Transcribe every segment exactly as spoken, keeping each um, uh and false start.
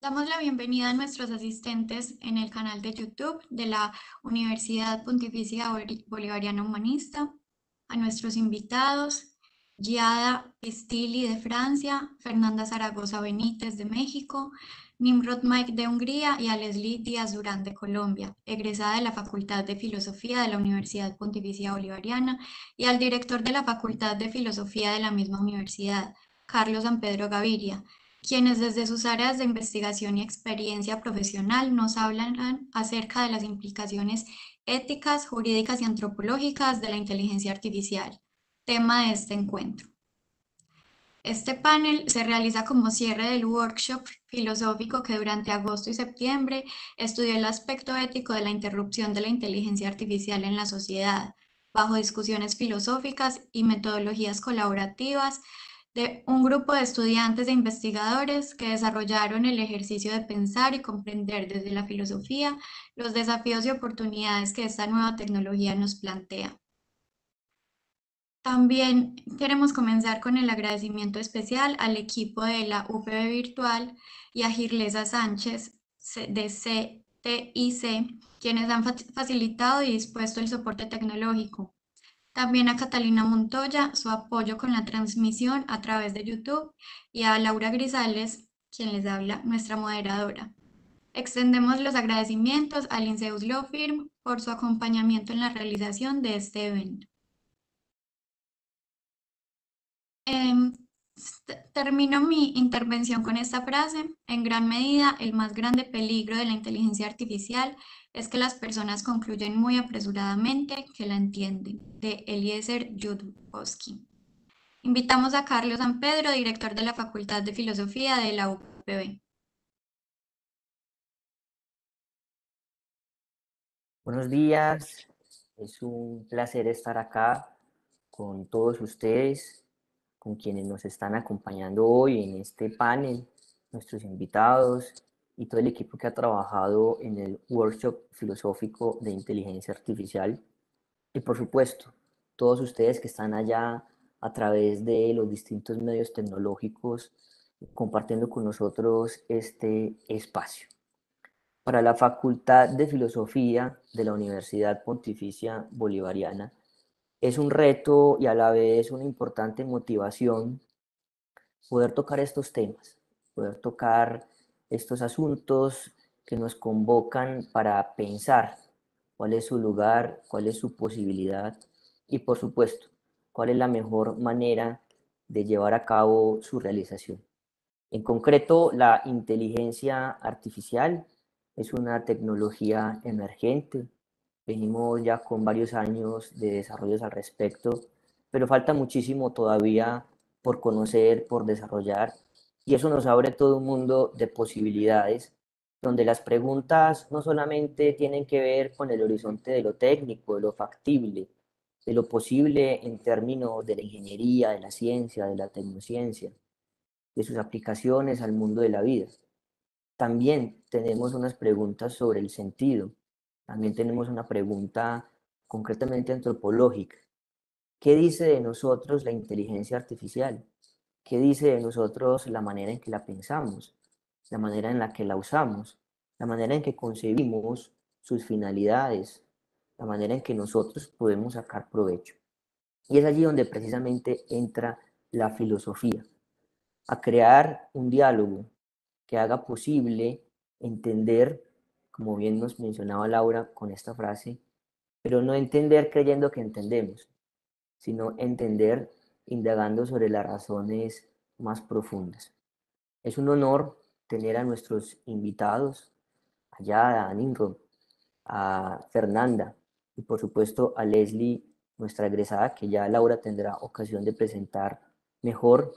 Damos la bienvenida a nuestros asistentes en el canal de YouTube de la Universidad Pontificia Boli- Bolivariana Humanista, a nuestros invitados, Giada Stili de Francia, Fernanda Zaragoza Benítez de México, Nimrod Mike de Hungría y a Leslie Díaz Durán de Colombia, egresada de la Facultad de Filosofía de la Universidad Pontificia Bolivariana, y al director de la Facultad de Filosofía de la misma universidad, Carlos San Pedro Gaviria, quienes desde sus áreas de investigación y experiencia profesional nos hablan acerca de las implicaciones éticas, jurídicas y antropológicas de la inteligencia artificial, tema de este encuentro. Este panel se realiza como cierre del workshop filosófico que durante agosto y septiembre estudió el aspecto ético de la interrupción de la inteligencia artificial en la sociedad, bajo discusiones filosóficas y metodologías colaborativas de un grupo de estudiantes e investigadores que desarrollaron el ejercicio de pensar y comprender desde la filosofía los desafíos y oportunidades que esta nueva tecnología nos plantea. También queremos comenzar con el agradecimiento especial al equipo de la U P B Virtual y a Girlesa Sánchez de C T I C, quienes han facilitado y dispuesto el soporte tecnológico. También a Catalina Montoya, su apoyo con la transmisión a través de YouTube, y a Laura Grisales, quien les habla, nuestra moderadora. Extendemos los agradecimientos al Inseus Law Firm por su acompañamiento en la realización de este evento. Em, Termino mi intervención con esta frase. En gran medida, el más grande peligro de la inteligencia artificial es que las personas concluyen muy apresuradamente que la entienden, de Eliezer Yudkowsky. Invitamos a Carlos San Pedro, director de la Facultad de Filosofía de la U P B. Buenos días, es un placer estar acá con todos ustedes, con quienes nos están acompañando hoy en este panel, nuestros invitados y todo el equipo que ha trabajado en el workshop filosófico de inteligencia artificial. Y por supuesto, todos ustedes que están allá a través de los distintos medios tecnológicos compartiendo con nosotros este espacio. Para la Facultad de Filosofía de la Universidad Pontificia Bolivariana es un reto y a la vez una importante motivación poder tocar estos temas, poder tocar estos asuntos que nos convocan para pensar cuál es su lugar, cuál es su posibilidad y, por supuesto, cuál es la mejor manera de llevar a cabo su realización. En concreto, la inteligencia artificial es una tecnología emergente. Venimos ya con varios años de desarrollos al respecto, pero falta muchísimo todavía por conocer, por desarrollar, y eso nos abre todo un mundo de posibilidades, donde las preguntas no solamente tienen que ver con el horizonte de lo técnico, de lo factible, de lo posible en términos de la ingeniería, de la ciencia, de la tecnociencia, de sus aplicaciones al mundo de la vida. También tenemos unas preguntas sobre el sentido. También tenemos una pregunta concretamente antropológica. ¿Qué dice de nosotros la inteligencia artificial? ¿Qué dice de nosotros la manera en que la pensamos? La manera en la que la usamos, la manera en que concebimos sus finalidades, la manera en que nosotros podemos sacar provecho. Y es allí donde precisamente entra la filosofía, a crear un diálogo que haga posible entender, como bien nos mencionaba Laura con esta frase, pero no entender creyendo que entendemos, sino entender indagando sobre las razones más profundas. Es un honor tener a nuestros invitados, allá a Nimrod, a Fernanda y por supuesto a Leslie, nuestra egresada, que ya Laura tendrá ocasión de presentar mejor.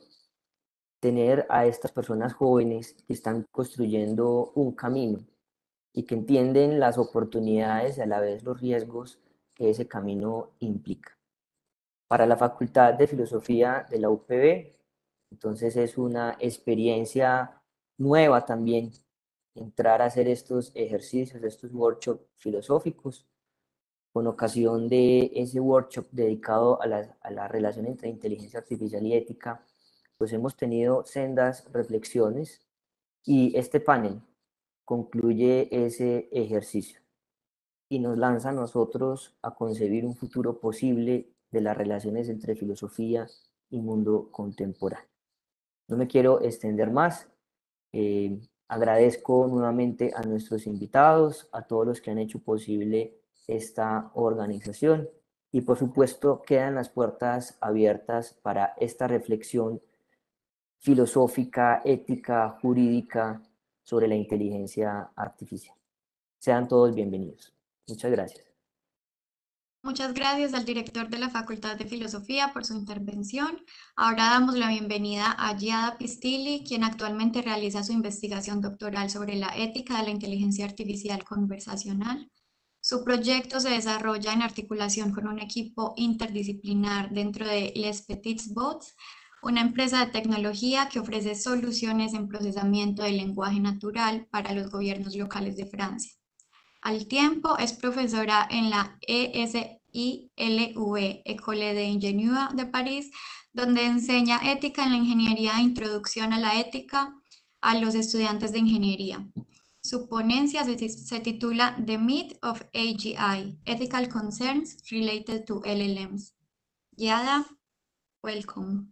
Tener a estas personas jóvenes que están construyendo un camino y que entienden las oportunidades y a la vez los riesgos que ese camino implica. Para la Facultad de Filosofía de la U P B, entonces es una experiencia nueva también entrar a hacer estos ejercicios, estos workshops filosóficos, con ocasión de ese workshop dedicado a la, a la relación entre inteligencia artificial y ética, pues hemos tenido sendas reflexiones Y este panel concluye ese ejercicio y nos lanza a nosotros a concebir un futuro posible de las relaciones entre filosofía y mundo contemporáneo. No me quiero extender más. Eh, agradezco nuevamente a nuestros invitados, a todos los que han hecho posible esta organización y por supuesto quedan las puertas abiertas para esta reflexión filosófica, ética, jurídica sobre la inteligencia artificial. Sean todos bienvenidos. Muchas gracias. Muchas gracias al director de la Facultad de Filosofía por su intervención. Ahora damos la bienvenida a Giada Pistilli, quien actualmente realiza su investigación doctoral sobre la ética de la inteligencia artificial conversacional. Su proyecto se desarrolla en articulación con un equipo interdisciplinar dentro de Les Petits Bots, una empresa de tecnología que ofrece soluciones en procesamiento del lenguaje natural para los gobiernos locales de Francia. Al tiempo, es profesora en la E S I L V, École d'Ingénieurs de París, donde enseña ética en la ingeniería e introducción a la ética a los estudiantes de ingeniería. Su ponencia se, se titula The Myth of A G I, Ethical Concerns Related to L L Ms. Giada, welcome.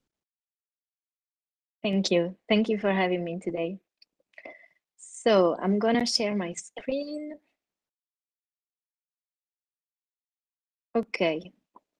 Thank you. Thank you for having me today. So I'm gonna share my screen. Okay.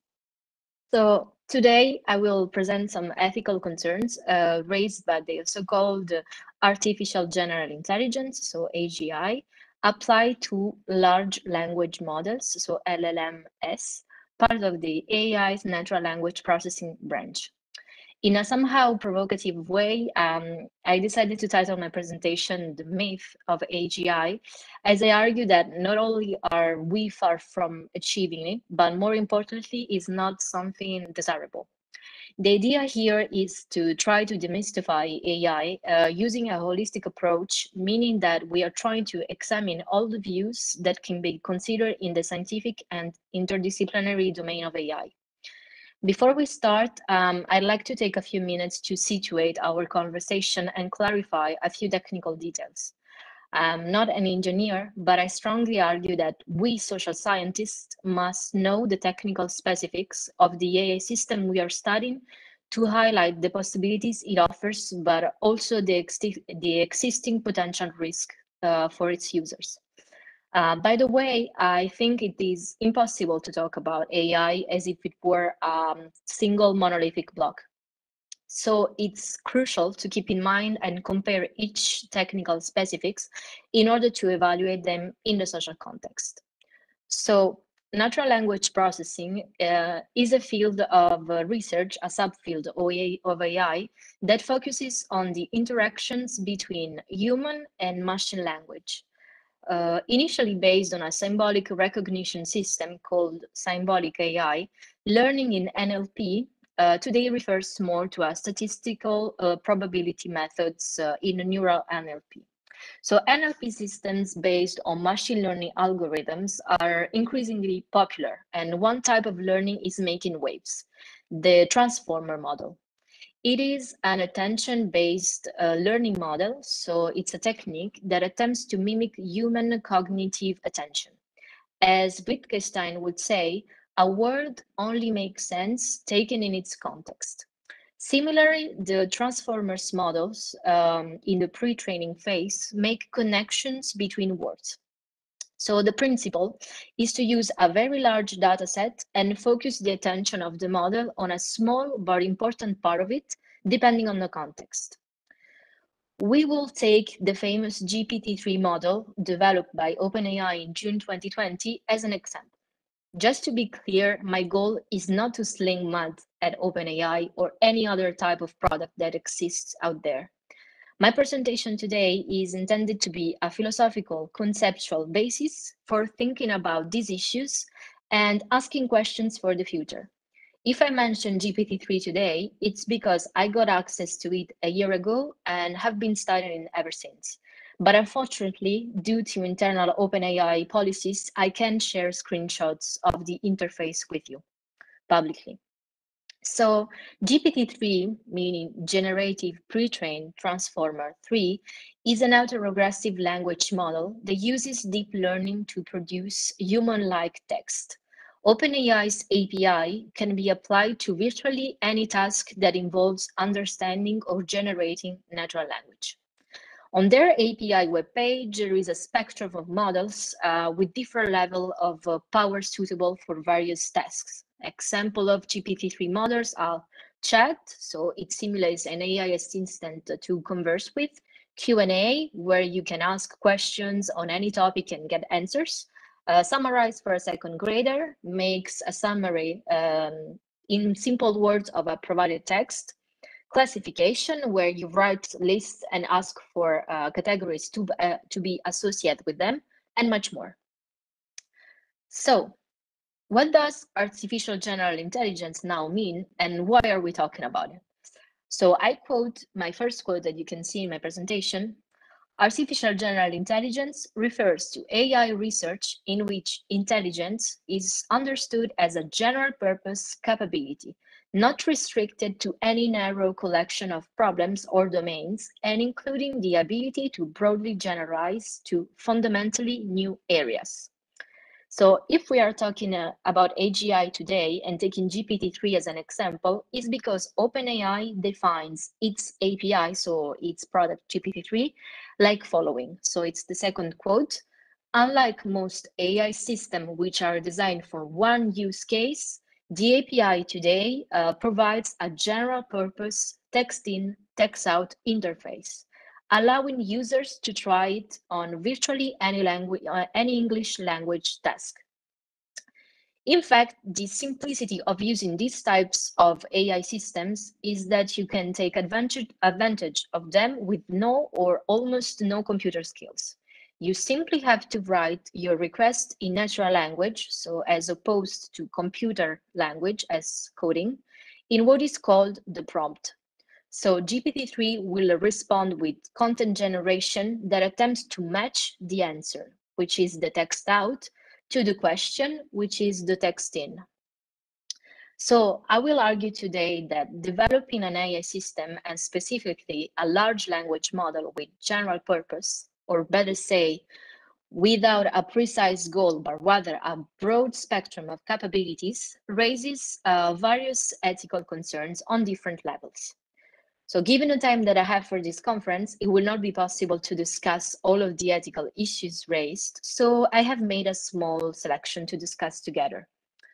So today I will present some ethical concerns uh, raised by the so-called artificial general intelligence, so A G I, applied to large language models, so L L M S, part of the A I's natural language processing branch. In a somehow provocative way, um, I decided to title my presentation The Myth of A G I, as I argue that not only are we far from achieving it, but more importantly, is not something desirable. The idea here is to try to demystify A I uh, using a holistic approach, meaning that we are trying to examine all the views that can be considered in the scientific and interdisciplinary domain of A I. Before we start, um, I'd like to take a few minutes to situate our conversation and clarify a few technical details. I'm not an engineer, but I strongly argue that we social scientists must know the technical specifics of the A I system we are studying to highlight the possibilities it offers, but also the, ex the existing potential risk uh, for its users. Uh, by the way, I think it is impossible to talk about A I as if it were a um, single monolithic block. So it's crucial to keep in mind and compare each technical specifics in order to evaluate them in the social context. So natural language processing uh, is a field of uh, research, a subfield of A I that focuses on the interactions between human and machine language. Uh, initially based on a symbolic recognition system called symbolic A I, learning in N L P uh, today refers more to a statistical uh, probability methods uh, in neural N L P. So N L P systems based on machine learning algorithms are increasingly popular, and one type of learning is making waves, the transformer model. It is an attention-based uh, learning model, so it's a technique that attempts to mimic human cognitive attention. As Wittgenstein would say, a word only makes sense taken in its context. Similarly, the transformers models um, in the pre-training phase make connections between words. So the principle is to use a very large data set and focus the attention of the model on a small but important part of it, depending on the context. We will take the famous G P T three model developed by OpenAI in June twenty twenty as an example. Just to be clear, my goal is not to sling mud at OpenAI or any other type of product that exists out there. My presentation today is intended to be a philosophical, conceptual basis for thinking about these issues and asking questions for the future. If I mention G P T three today, it's because I got access to it a year ago and have been studying it ever since. But unfortunately, due to internal OpenAI policies, I can't share screenshots of the interface with you publicly. So G P T three, meaning Generative Pre-trained Transformer three, is an autoregressive language model that uses deep learning to produce human-like text. OpenAI's A P I can be applied to virtually any task that involves understanding or generating natural language. On their A P I webpage, there is a spectrum of models uh, with different level of uh, power suitable for various tasks. Example of G P T three models are chat, so it simulates an A I assistant to converse with, Q and A, where you can ask questions on any topic and get answers. Uh, summarize for a second grader makes a summary um, in simple words of a provided text. Classification, where you write lists and ask for uh, categories to, uh, to be associated with them, and much more. So, what does artificial general intelligence now mean, and why are we talking about it? So I quote my first quote that you can see in my presentation. Artificial general intelligence refers to A I research in which intelligence is understood as a general purpose capability, not restricted to any narrow collection of problems or domains, and including the ability to broadly generalize to fundamentally new areas. So if we are talking uh, about A G I today and taking G P T three as an example, it's because OpenAI defines its A P I, so its product G P T three, like following. So it's the second quote. Unlike most A I systems which are designed for one use case, the A P I today uh, provides a general purpose text in, text out interface, allowing users to try it on virtually any language, uh, any English language task. In fact, the simplicity of using these types of A I systems is that you can take advantage, advantage of them with no or almost no computer skills. You simply have to write your request in natural language, so as opposed to computer language as coding, in what is called the prompt. So G P T three will respond with content generation that attempts to match the answer, which is the text out, to the question, which is the text in. So I will argue today that developing an A I system, and specifically a large language model with general purpose, or better say, without a precise goal, but rather a broad spectrum of capabilities, raises uh, various ethical concerns on different levels. So given the time that I have for this conference, it will not be possible to discuss all of the ethical issues raised, so I have made a small selection to discuss together.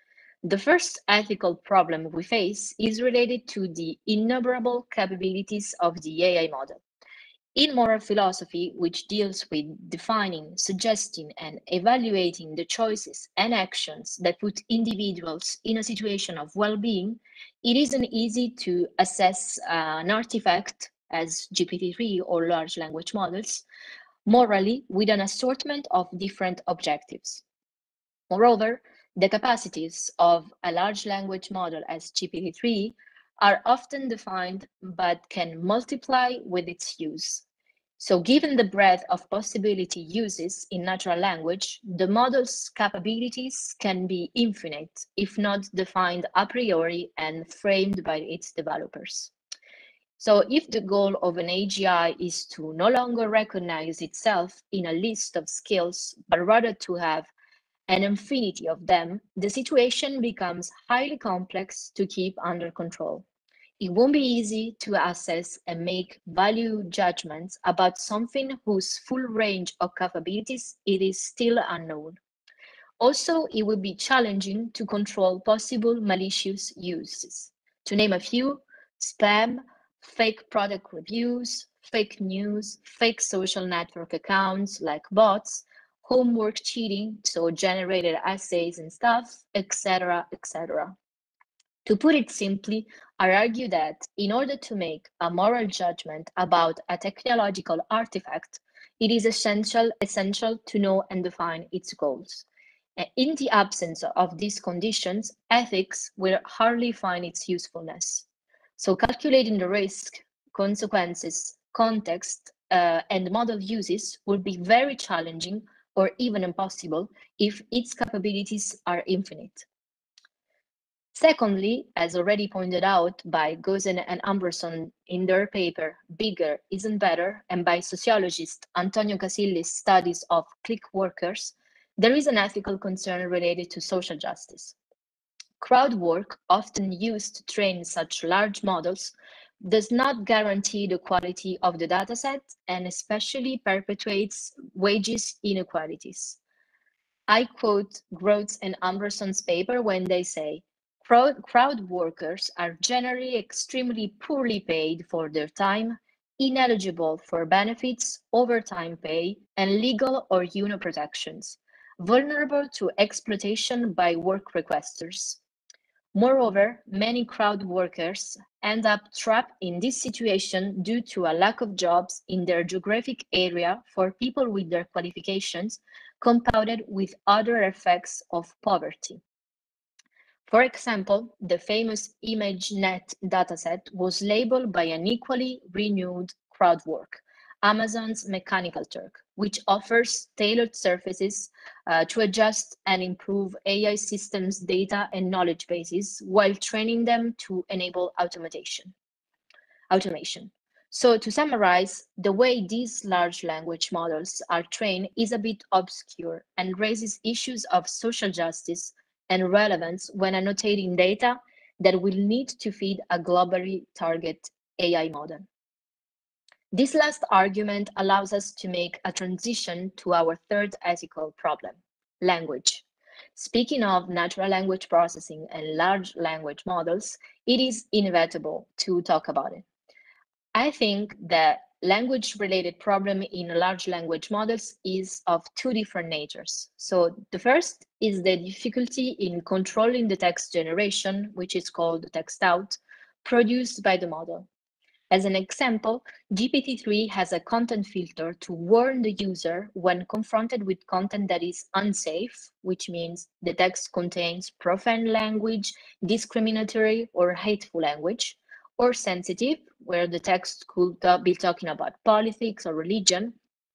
The first ethical problem we face is related to the innumerable capabilities of the A I model. In moral philosophy, which deals with defining, suggesting, and evaluating the choices and actions that put individuals in a situation of well-being, it isn't easy to assess uh, an artifact, as G P T three or large language models, morally with an assortment of different objectives. Moreover, the capacities of a large language model as G P T three are often defined but can multiply with its use. So given the breadth of possibility uses in natural language, the model's capabilities can be infinite, if not defined a priori and framed by its developers. So if the goal of an A G I is to no longer recognize itself in a list of skills, but rather to have an infinity of them, the situation becomes highly complex to keep under control. It won't be easy to assess and make value judgments about something whose full range of capabilities it is still unknown. Also, it would be challenging to control possible malicious uses. To name a few, spam, fake product reviews, fake news, fake social network accounts like bots, homework cheating, so generated essays and stuff, et cetera, et cetera. To put it simply, I argue that in order to make a moral judgment about a technological artifact, it is essential, essential to know and define its goals. In the absence of these conditions, ethics will hardly find its usefulness. So calculating the risk, consequences, context, uh, and model uses will be very challenging or even impossible if its capabilities are infinite. Secondly, as already pointed out by Gosen and Amberson in their paper, Bigger Isn't Better, and by sociologist Antonio Casilli's studies of click workers, there is an ethical concern related to social justice. Crowd work, often used to train such large models, does not guarantee the quality of the dataset and especially perpetuates wages inequalities. I quote Groats and Amberson's paper when they say, crowd, crowd workers are generally extremely poorly paid for their time, ineligible for benefits, overtime pay, and legal or union protections, vulnerable to exploitation by work requesters. Moreover, many crowd workers end up trapped in this situation due to a lack of jobs in their geographic area for people with their qualifications, compounded with other effects of poverty. For example, the famous ImageNet dataset was labeled by an equally renewed crowd work, Amazon's Mechanical Turk, which offers tailored services uh, to adjust and improve A I systems' data and knowledge bases while training them to enable automation. automation. So to summarize, the way these large language models are trained is a bit obscure and raises issues of social justice and relevance when annotating data that will need to feed a globally target A I model. This last argument allows us to make a transition to our third ethical problem, language. Speaking of natural language processing and large language models, it is inevitable to talk about it. I think that language-related problem in large language models is of two different natures. So the first is the difficulty in controlling the text generation, which is called text out, produced by the model. As an example, G P T three has a content filter to warn the user when confronted with content that is unsafe, which means the text contains profane language, discriminatory or hateful language, or sensitive, where the text could be talking about politics or religion.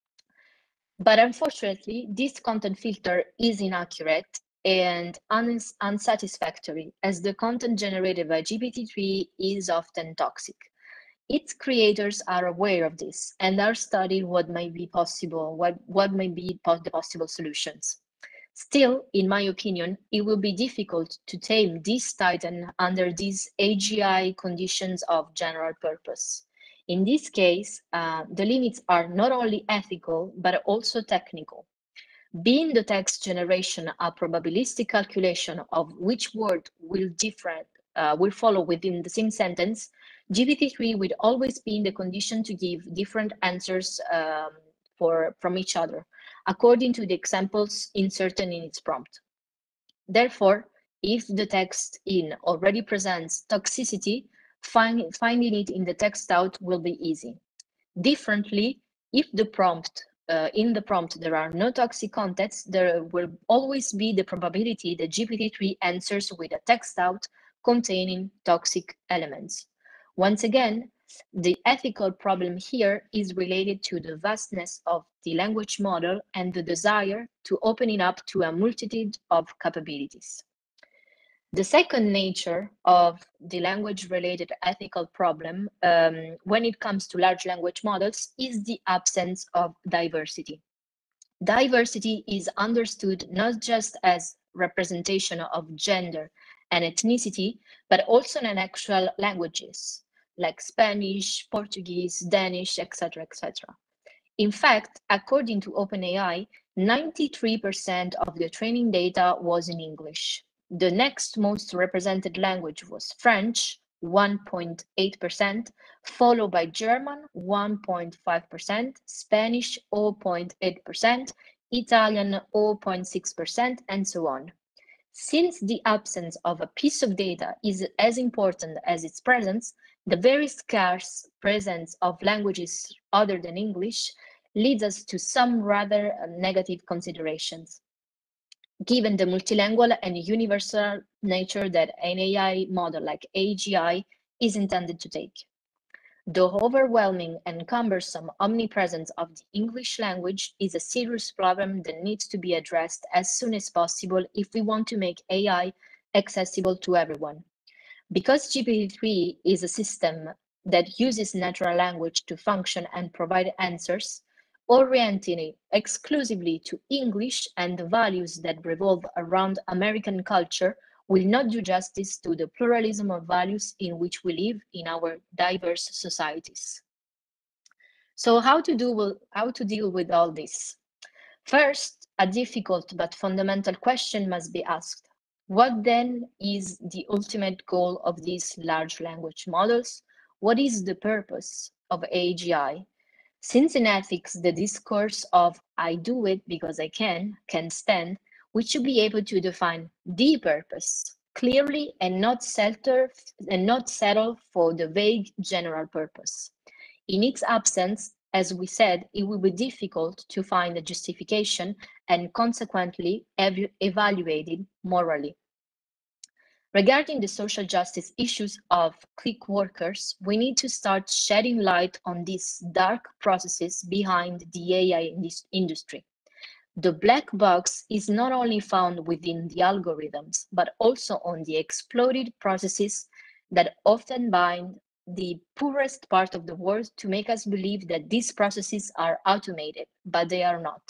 But unfortunately, this content filter is inaccurate and uns unsatisfactory, as the content generated by G P T three is often toxic. Its creators are aware of this and are studying what might be possible, what, what may be the possible solutions. Still, in my opinion, it will be difficult to tame this titan under these A G I conditions of general purpose. In this case, uh, the limits are not only ethical, but also technical. Being the text generation a probabilistic calculation of which word will different uh, will follow within the same sentence, G P T three will always be in the condition to give different answers um, for, from each other, according to the examples inserted in its prompt. Therefore, if the text in already presents toxicity, find, finding it in the text out will be easy. Differently, if the prompt uh, in the prompt there are no toxic contexts, there will always be the probability that G P T three answers with a text out containing toxic elements. Once again, the ethical problem here is related to the vastness of the language model and the desire to open it up to a multitude of capabilities. The second nature of the language-related ethical problem um, when it comes to large language models is the absence of diversity. Diversity is understood not just as representation of gender and ethnicity, but also in actual languages like Spanish, Portuguese, Danish, et cetera, et cetera. In fact, according to OpenAI, ninety-three percent of the training data was in English. The next most represented language was French, one point eight percent, followed by German, one point five percent, Spanish, zero point eight percent, Italian, zero point six percent, and so on. Since the absence of a piece of data is as important as its presence, the very scarce presence of languages other than English leads us to some rather negative considerations, given the multilingual and universal nature that an A I model like A G I is intended to take. The overwhelming and cumbersome omnipresence of the English language is a serious problem that needs to be addressed as soon as possible if we want to make A I accessible to everyone. Because G P T three is a system that uses natural language to function and provide answers, orienting exclusively to English and the values that revolve around American culture will not do justice to the pluralism of values in which we live in our diverse societies. So how to, do, how to deal with all this? First, a difficult but fundamental question must be asked. What then is the ultimate goal of these large language models? What is the purpose of A G I? Since in ethics, the discourse of I do it because I can, can stand, we should be able to define the purpose clearly and not settle, and not settle for the vague general purpose. In its absence, as we said, it will be difficult to find a justification and consequently ev evaluated morally. Regarding the social justice issues of click workers, we need to start shedding light on these dark processes behind the A I in this industry. The black box is not only found within the algorithms, but also on the exploited processes that often bind the poorest part of the world to make us believe that these processes are automated, but they are not.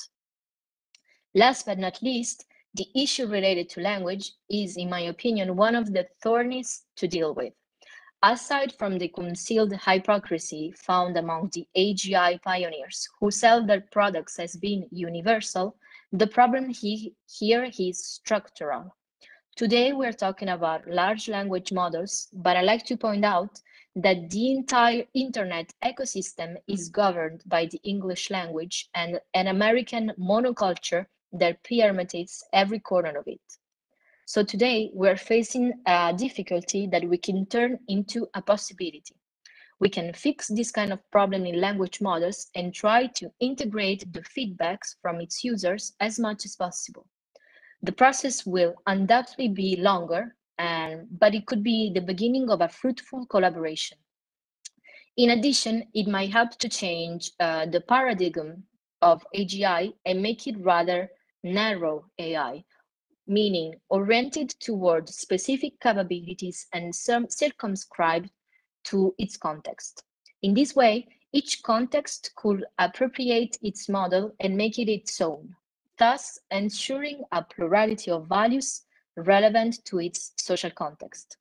Last but not least, the issue related to language is, in my opinion, one of the thorniest to deal with. Aside from the concealed hypocrisy found among the A G I pioneers who sell their products as being universal, the problem he, here is structural. Today, we're talking about large language models, but I like to point out that the entire internet ecosystem is governed by the English language and an American monoculture that permeates every corner of it. So today, we're facing a difficulty that we can turn into a possibility. We can fix this kind of problem in language models and try to integrate the feedbacks from its users as much as possible. The process will undoubtedly be longer, and, but it could be the beginning of a fruitful collaboration. In addition, it might help to change uh, the paradigm of A G I and make it rather narrow A I, meaning oriented toward specific capabilities and some circumscribed to its context. In this way, each context could appropriate its model and make it its own, thus ensuring a plurality of values relevant to its social context.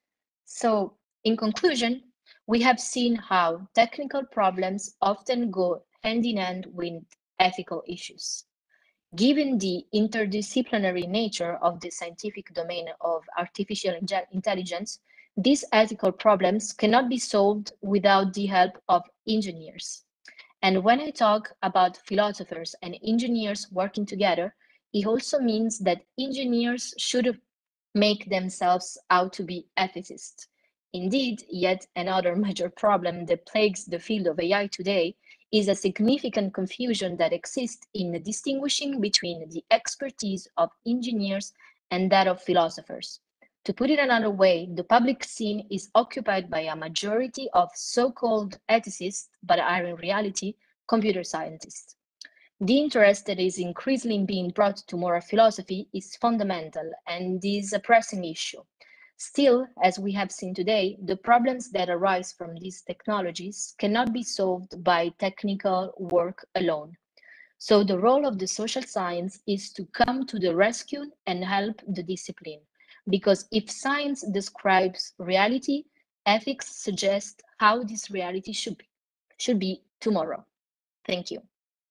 So, in conclusion, we have seen how technical problems often go hand in hand with ethical issues. Given the interdisciplinary nature of the scientific domain of artificial intelligence, these ethical problems cannot be solved without the help of engineers. And when I talk about philosophers and engineers working together, it also means that engineers should make themselves out to be ethicists. Indeed, yet another major problem that plagues the field of A I today is a significant confusion that exists in distinguishing between the expertise of engineers and that of philosophers. To put it another way, the public scene is occupied by a majority of so-called ethicists, but are in reality computer scientists. The interest that is increasingly being brought to moral philosophy is fundamental and is a pressing issue. Still, as we have seen today, the problems that arise from these technologies cannot be solved by technical work alone. So the role of the social science is to come to the rescue and help the discipline. Because if science describes reality, ethics suggests how this reality should be, should be tomorrow. Thank you.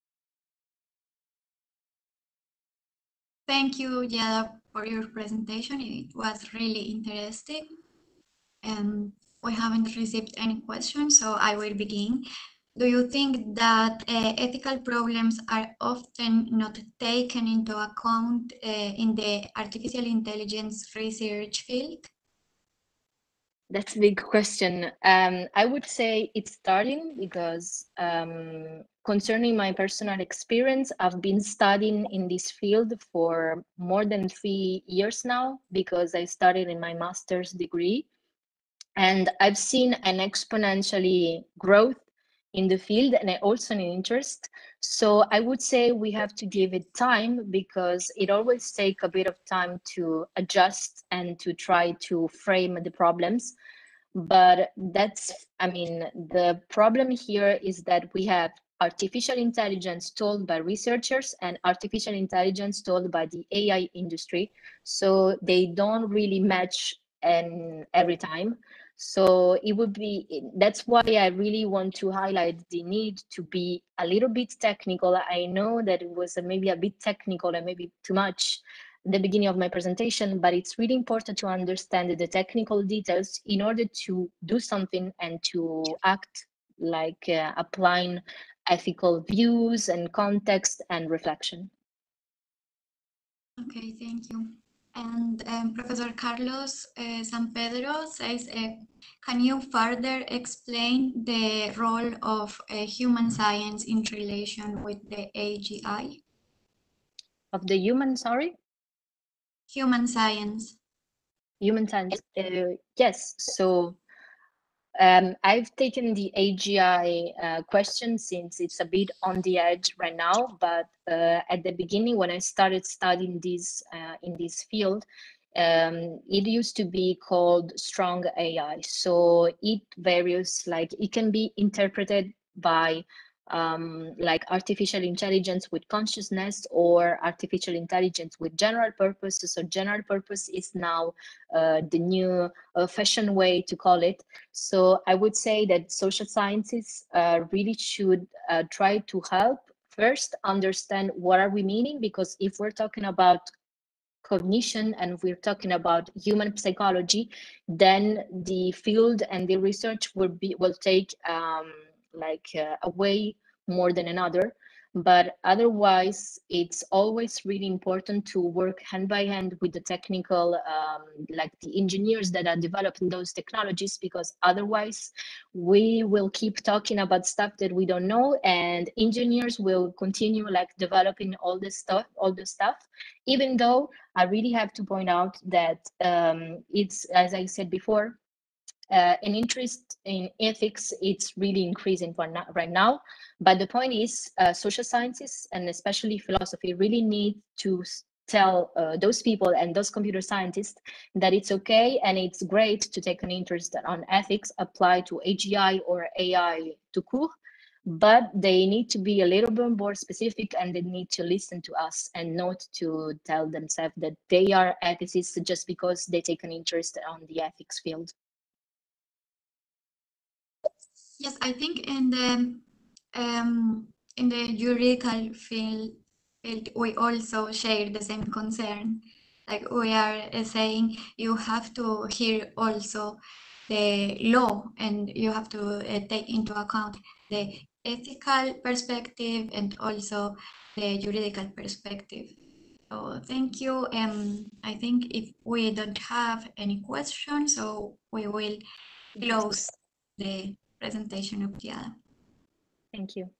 Thank you, Yada, for your presentation. It was really interesting. And we haven't received any questions, so I will begin. Do you think that uh, ethical problems are often not taken into account uh, in the artificial intelligence research field? That's a big question. Um, I would say it's starting because um, concerning my personal experience, I've been studying in this field for more than three years now because I started in my master's degree. And I've seen an exponentially growth in the field and also an interest. So I would say we have to give it time, because it always takes a bit of time to adjust and to try to frame the problems. But that's, I mean, the problem here is that we have artificial intelligence told by researchers and artificial intelligence told by the A I industry. So they don't really match and every time. So it would be, that's why I really want to highlight the need to be a little bit technical. I know that it was maybe a bit technical and maybe too much at the beginning of my presentation, but it's really important to understand the technical details in order to do something and to act like uh, applying ethical views and context and reflection. Okay, thank you. And um, Professor Carlos uh, San Pedro says, uh, can you further explain the role of uh, human science in relation with the A G I? Of the human, sorry? Human science. Human science, uh, yes. So um, I've taken the A G I uh, question since it's a bit on the edge right now, but uh, at the beginning when I started studying this uh, in this field, um, it used to be called strong A I. So it varies, like it can be interpreted by um, like artificial intelligence with consciousness or artificial intelligence with general purpose. So general purpose is now uh, the new uh, fashion way to call it. So I would say that social sciences uh, really should uh, try to help first understand what are we meaning, because if we're talking about cognition and we're talking about human psychology, then the field and the research will be will take um, like uh, a way more than another. But otherwise, it's always really important to work hand by hand with the technical, um, like the engineers that are developing those technologies, because otherwise we will keep talking about stuff that we don't know, and engineers will continue like developing all this stuff, all the stuff, even though I really have to point out that um, it's, as I said before, uh, an interest in ethics, it's really increasing right now. But the point is, uh, social sciences and especially philosophy really need to tell uh, those people and those computer scientists that it's okay and it's great to take an interest on ethics applied to A G I or A I to court, but they need to be a little bit more specific and they need to listen to us and not to tell themselves that they are ethicists just because they take an interest on the ethics field. Yes, I think in the um, in the juridical field, field, we also share the same concern. Like we are uh, saying, you have to hear also the law, and you have to uh, take into account the ethical perspective and also the juridical perspective. So thank you. Um, I think if we don't have any questions, so we will close the presentation of Giada. Thank you.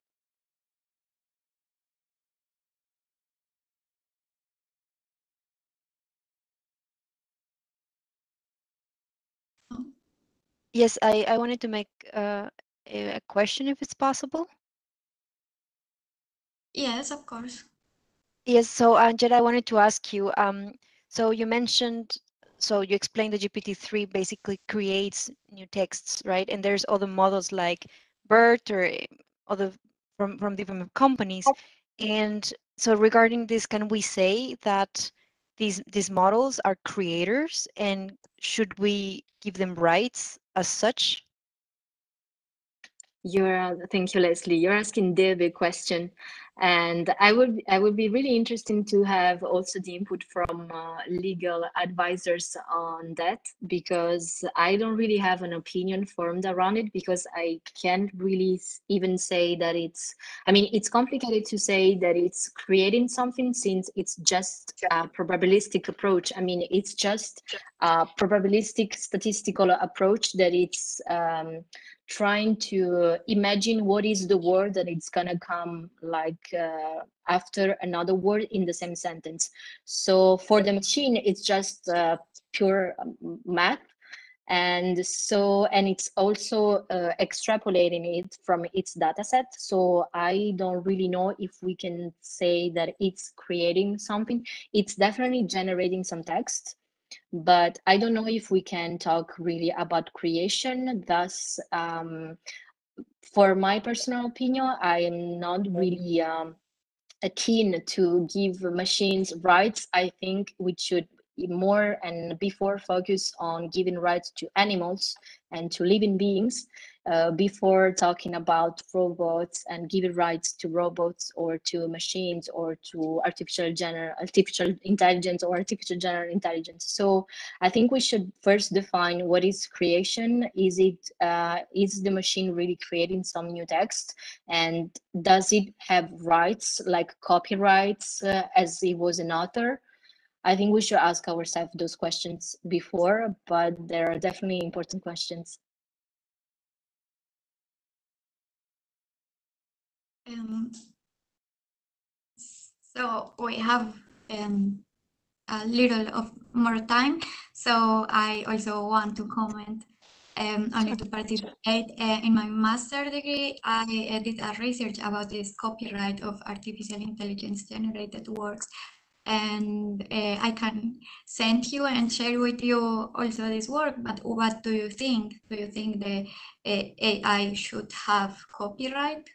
Yes, I, I wanted to make uh, a, a question if it's possible. Yes, of course. Yes, so Angela, I wanted to ask you, um, so you mentioned, so you explained the G P T three basically creates new texts, right? And there's other models like BERT or other from, from different companies. And so regarding this, can we say that these, these models are creators and should we give them rights as such? You're, thank you, Leslie. You're asking the big question, and I would I would be really interested to have also the input from uh, legal advisors on that, because I don't really have an opinion formed around it, because I can't really even say that it's. I mean, it's complicated to say that it's creating something since it's just a probabilistic approach. I mean, it's just a probabilistic statistical approach that it's. Um, trying to imagine what is the word that it's gonna come like uh, after another word in the same sentence. So for the machine, it's just uh, pure math. And so, and it's also uh, extrapolating it from its data set. So I don't really know if we can say that it's creating something. It's definitely generating some text, but I don't know if we can talk really about creation. Thus, um, for my personal opinion, I am not really um, keen to give machines rights. I think we should more and before focus on giving rights to animals and to living beings uh, before talking about robots and giving rights to robots or to machines or to artificial general artificial intelligence or artificial general intelligence. So I think we should first define what is creation. Is it uh, is the machine really creating some new text, and does it have rights like copyrights uh, as it was an author? I think we should ask ourselves those questions before, but there are definitely important questions. Um, so we have um, a little of more time, so I also want to comment um, only to participate. Uh, in my master degree, I uh, did a research about this copyright of artificial intelligence generated works, and uh, I can send you and share with you also this work. But what do you think? Do you think the uh, A I should have copyright?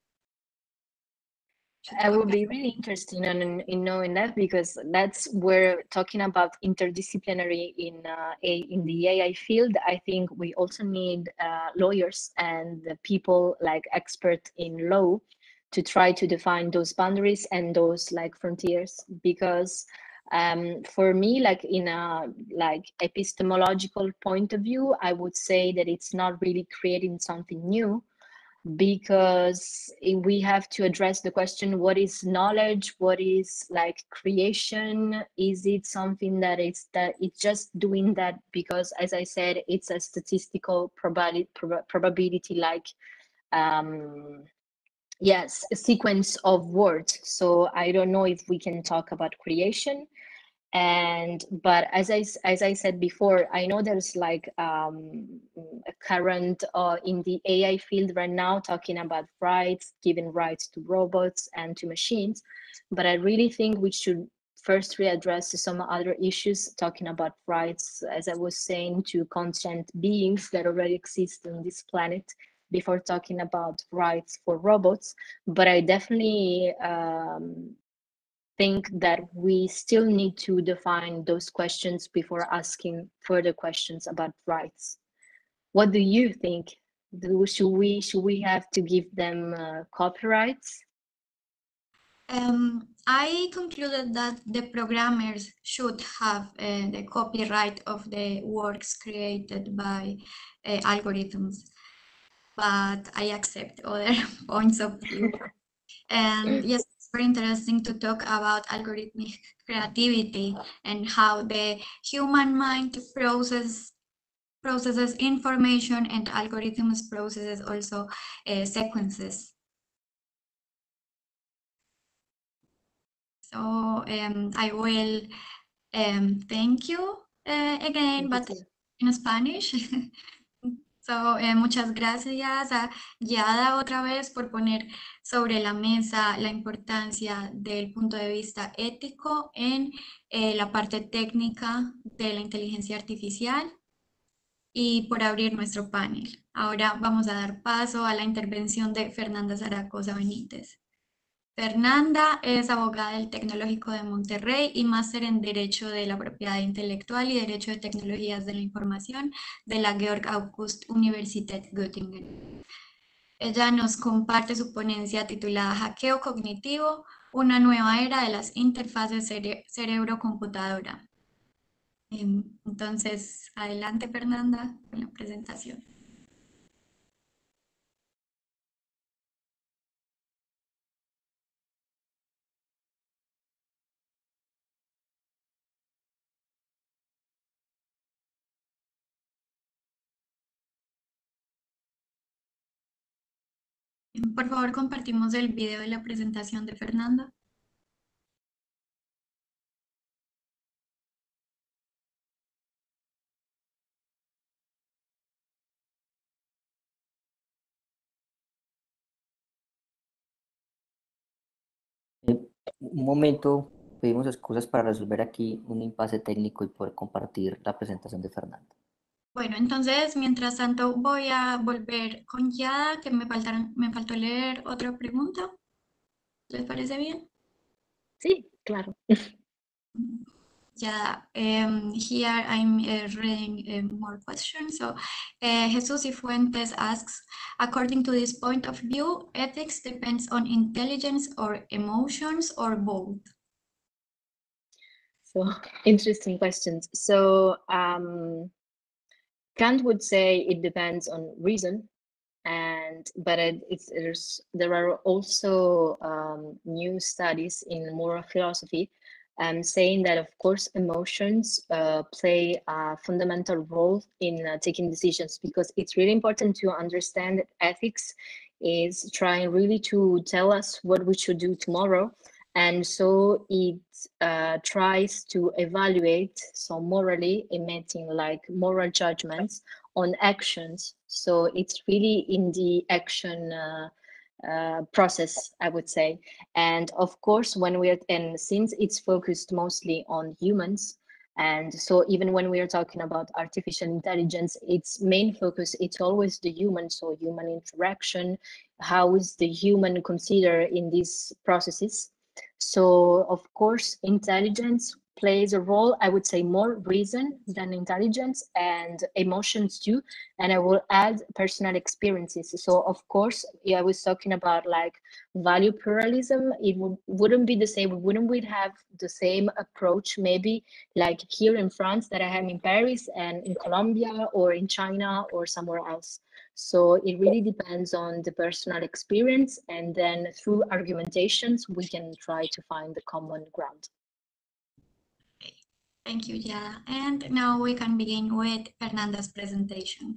Should I would copyright? be really interested in, in knowing that, because that's where talking about interdisciplinary in uh, a in the A I field. I think we also need uh, lawyers and the people like expert in law to try to define those boundaries and those like frontiers, because um, for me, like in a like epistemological point of view, I would say that it's not really creating something new, because we have to address the question, what is knowledge, what is like creation? Is it something that it's that it's just doing that because, as I said, it's a statistical probability prob probability like um yes, a sequence of words. So I don't know if we can talk about creation. And but as i as I said before, I know there's like um a current uh, in the A I field right now talking about rights, giving rights to robots and to machines, but I really think we should first readdress some other issues talking about rights, as I was saying, to conscient beings that already exist on this planet before talking about rights for robots. But I definitely um think that we still need to define those questions before asking further questions about rights. What do you think? Do, should we should we have to give them uh, copyrights? Um, I concluded that the programmers should have uh, the copyright of the works created by uh, algorithms, but I accept other points of view. And yes, it's very interesting to talk about algorithmic creativity and how the human mind process processes information and algorithms processes also uh, sequences. So um, I will um, thank you uh, again, Thank you but too. in Spanish. So, eh, muchas gracias a Yada otra vez por poner sobre la mesa la importancia del punto de vista ético en eh, la parte técnica de la inteligencia artificial y por abrir nuestro panel. Ahora vamos a dar paso a la intervención de Fernanda Zaragoza Benítez. Fernanda es abogada del Tecnológico de Monterrey y máster en Derecho de la Propiedad Intelectual y Derecho de Tecnologías de la Información de la Georg August Universität Göttingen. Ella nos comparte su ponencia titulada Hackeo Cognitivo, una nueva era de las interfaces cere cerebro-computadora. Entonces, adelante Fernanda con la presentación. Por favor, compartimos el video de la presentación de Fernanda. un momento, pedimos excusas para resolver aquí un impasse técnico y poder compartir la presentación de Fernanda. Bueno, entonces, mientras tanto, voy a volver con Yada, que me faltaron, me faltó leer otra pregunta. ¿Les parece bien? Sí, claro. Yeah, um, here I'm uh, reading uh, more questions. So, uh, Jesus Fuentes asks, according to this point of view, ethics depends on intelligence or emotions or both? So interesting questions. So um, Kant would say it depends on reason, and but it, it's there's there are also um, new studies in moral philosophy um, saying that of course emotions uh, play a fundamental role in uh, taking decisions, because it's really important to understand that ethics is trying really to tell us what we should do tomorrow, and so it uh, tries to evaluate, so morally emitting like moral judgments on actions. So it's really in the action uh, uh, process, I would say. And of course, when we're, and since it's focused mostly on humans, and so even when we are talking about artificial intelligence, its main focus, it's always the human, so human interaction, how is the human considered in these processes. So of course, intelligence plays a role, I would say more reason than intelligence, and emotions too. And I will add personal experiences. So of course, yeah, I was talking about like value pluralism. It would, wouldn't be the same. Wouldn't we have the same approach maybe like here in France that I have in Paris and in Colombia or in China or somewhere else? So it really depends on the personal experience, and then through argumentations, we can try to find the common ground. Thank you, Yada. And now we can begin with Fernanda's presentation.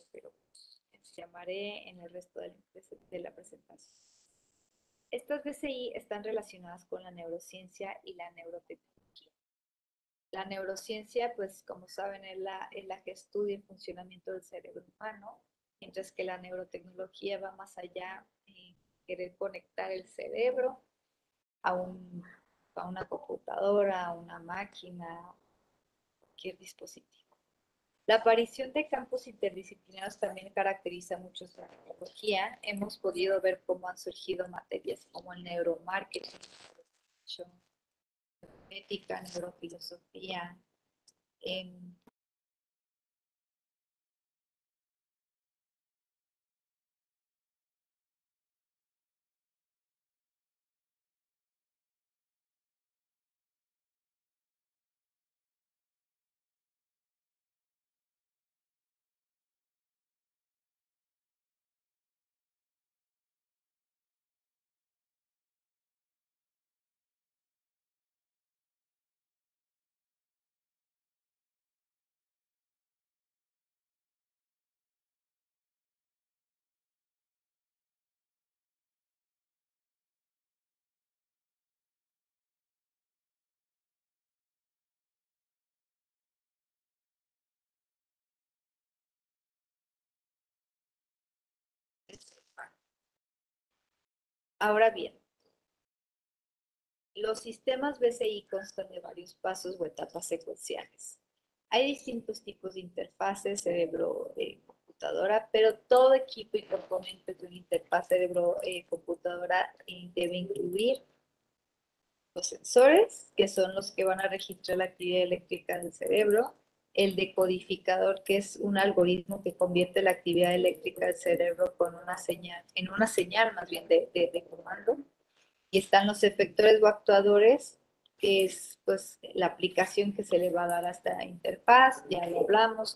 pero les llamaré en el resto de la, de la presentación. Estas B C I están relacionadas con la neurociencia y la neurotecnología. La neurociencia, pues como saben, es la, es la que estudia el funcionamiento del cerebro humano, mientras que la neurotecnología va más allá en querer conectar el cerebro a, un, a una computadora, a una máquina, cualquier dispositivo. La aparición de campos interdisciplinarios también caracteriza mucho esta tecnología. Hemos podido ver cómo han surgido materias como el neuromarketing, ética, neurofilosofía, en Ahora bien, los sistemas B C I constan de varios pasos o etapas secuenciales. Hay distintos tipos de interfaces cerebro-computadora, pero todo equipo y componente de una interfaz cerebro-computadora debe incluir los sensores, que son los que van a registrar la actividad eléctrica del cerebro, el decodificador, que es un algoritmo que convierte la actividad eléctrica del cerebro con una señal, en una señal más bien de, de, de comando, y están los efectores o actuadores, que es pues la aplicación que se le va a dar a esta interfaz, ya lo hablamos.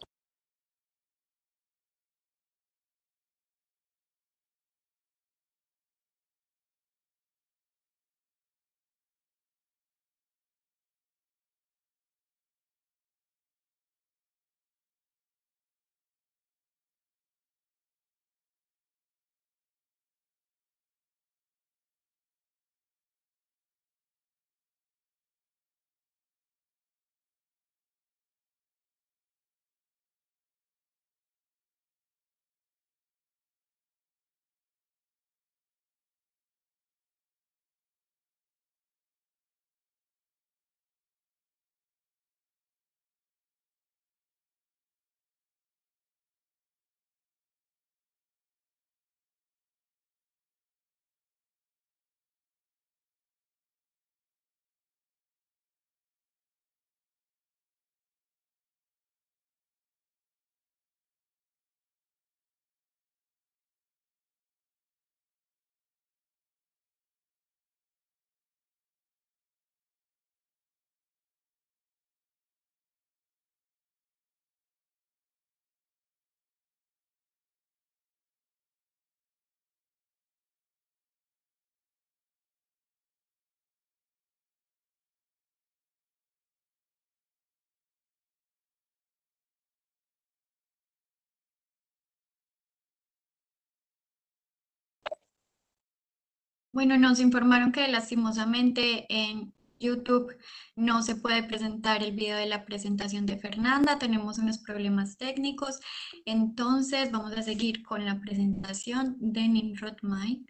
Bueno, nos informaron que lastimosamente en YouTube no se puede presentar el video de la presentación de Fernanda, tenemos unos problemas técnicos, entonces vamos a seguir con la presentación de Nimrod Mike.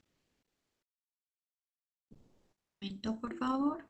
Un momento, por favor.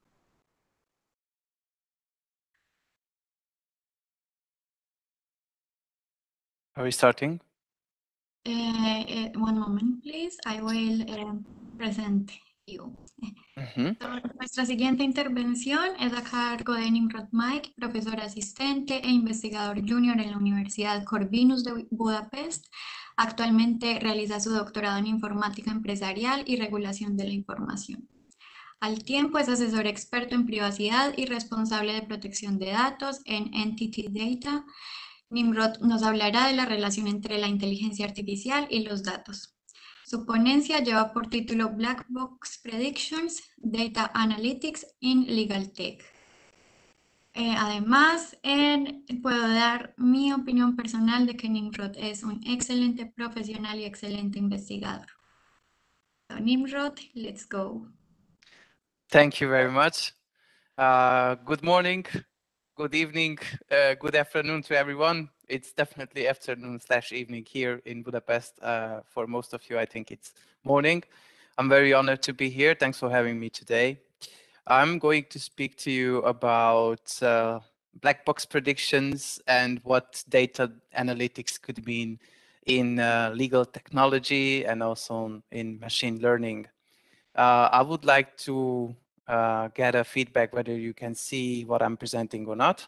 Are we starting? Uh, uh, one moment, please. I will uh, present you. Mm-hmm. Nuestra siguiente intervención es a cargo de Nimrod Mike, profesor asistente e investigador junior en la Universidad Corvinus de Budapest. Actualmente realiza su doctorado en informática empresarial y regulación de la información. Al tiempo es asesor experto en privacidad y responsable de protección de datos en Entity Data. Nimrod nos hablará de la relación entre la inteligencia artificial y los datos. Su ponencia lleva por título Black Box Predictions, Data Analytics in Legal Tech. Eh, además, en- puedo dar mi opinión personal de que Nimrod es un excelente profesional y excelente investigador. So, Nimrod, let's go. Thank you very much. Uh, good morning, good evening, uh, good afternoon to everyone. It's definitely afternoon slash evening here in Budapest. Uh, for most of you, I think it's morning. I'm very honored to be here. Thanks for having me today. I'm going to speak to you about uh, black box predictions and what data analytics could mean in uh, legal technology and also in machine learning. Uh, I would like to uh, get a feedback whether you can see what I'm presenting or not.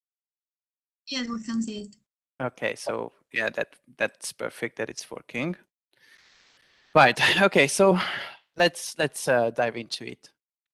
Yes, we can see it. Okay, so yeah, that that's perfect that it's working. Right. Okay, so let's let's uh, dive into it.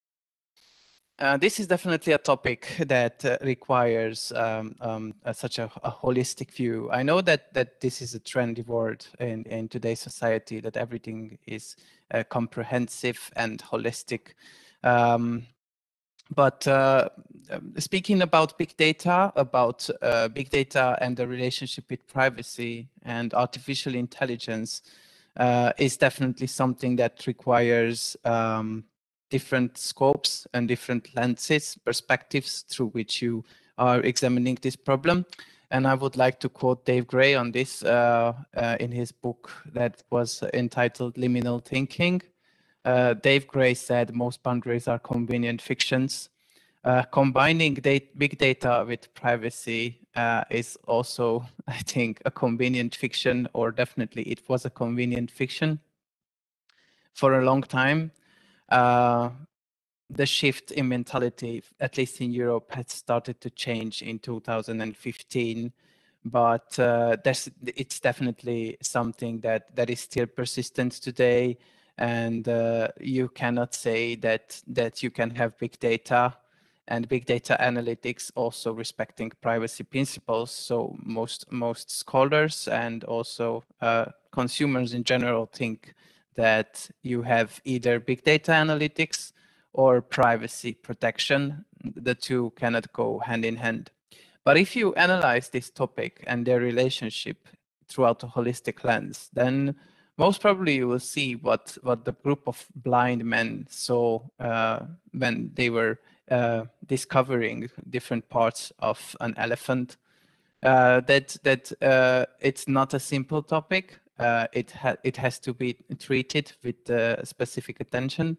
Uh, this is definitely a topic that uh, requires um, um, uh, such a, a holistic view. I know that that this is a trendy word in, in today's society, that everything is uh, comprehensive and holistic. Um, but uh, speaking about big data, about uh, big data and the relationship with privacy and artificial intelligence uh, is definitely something that requires um, different scopes and different lenses, perspectives through which you are examining this problem. And I would like to quote Dave Gray on this uh, uh, in his book that was entitled Liminal Thinking. Uh, Dave Gray said most boundaries are convenient fictions. Uh, combining data, big data with privacy uh, is also, I think, a convenient fiction, or definitely it was a convenient fiction for a long time. Uh, the shift in mentality, at least in Europe, had started to change in two thousand fifteen, but uh, there's, it's definitely something that, that is still persistent today. And uh, you cannot say that, that you can have big data and big data analytics also respecting privacy principles. So most, most scholars and also uh, consumers in general think that you have either big data analytics or privacy protection. The two cannot go hand in hand. But if you analyze this topic and their relationship throughout a holistic lens, then most probably you will see what, what the group of blind men saw uh, when they were uh, discovering different parts of an elephant. Uh, that that uh, it's not a simple topic. Uh, it, ha it has to be treated with uh, specific attention.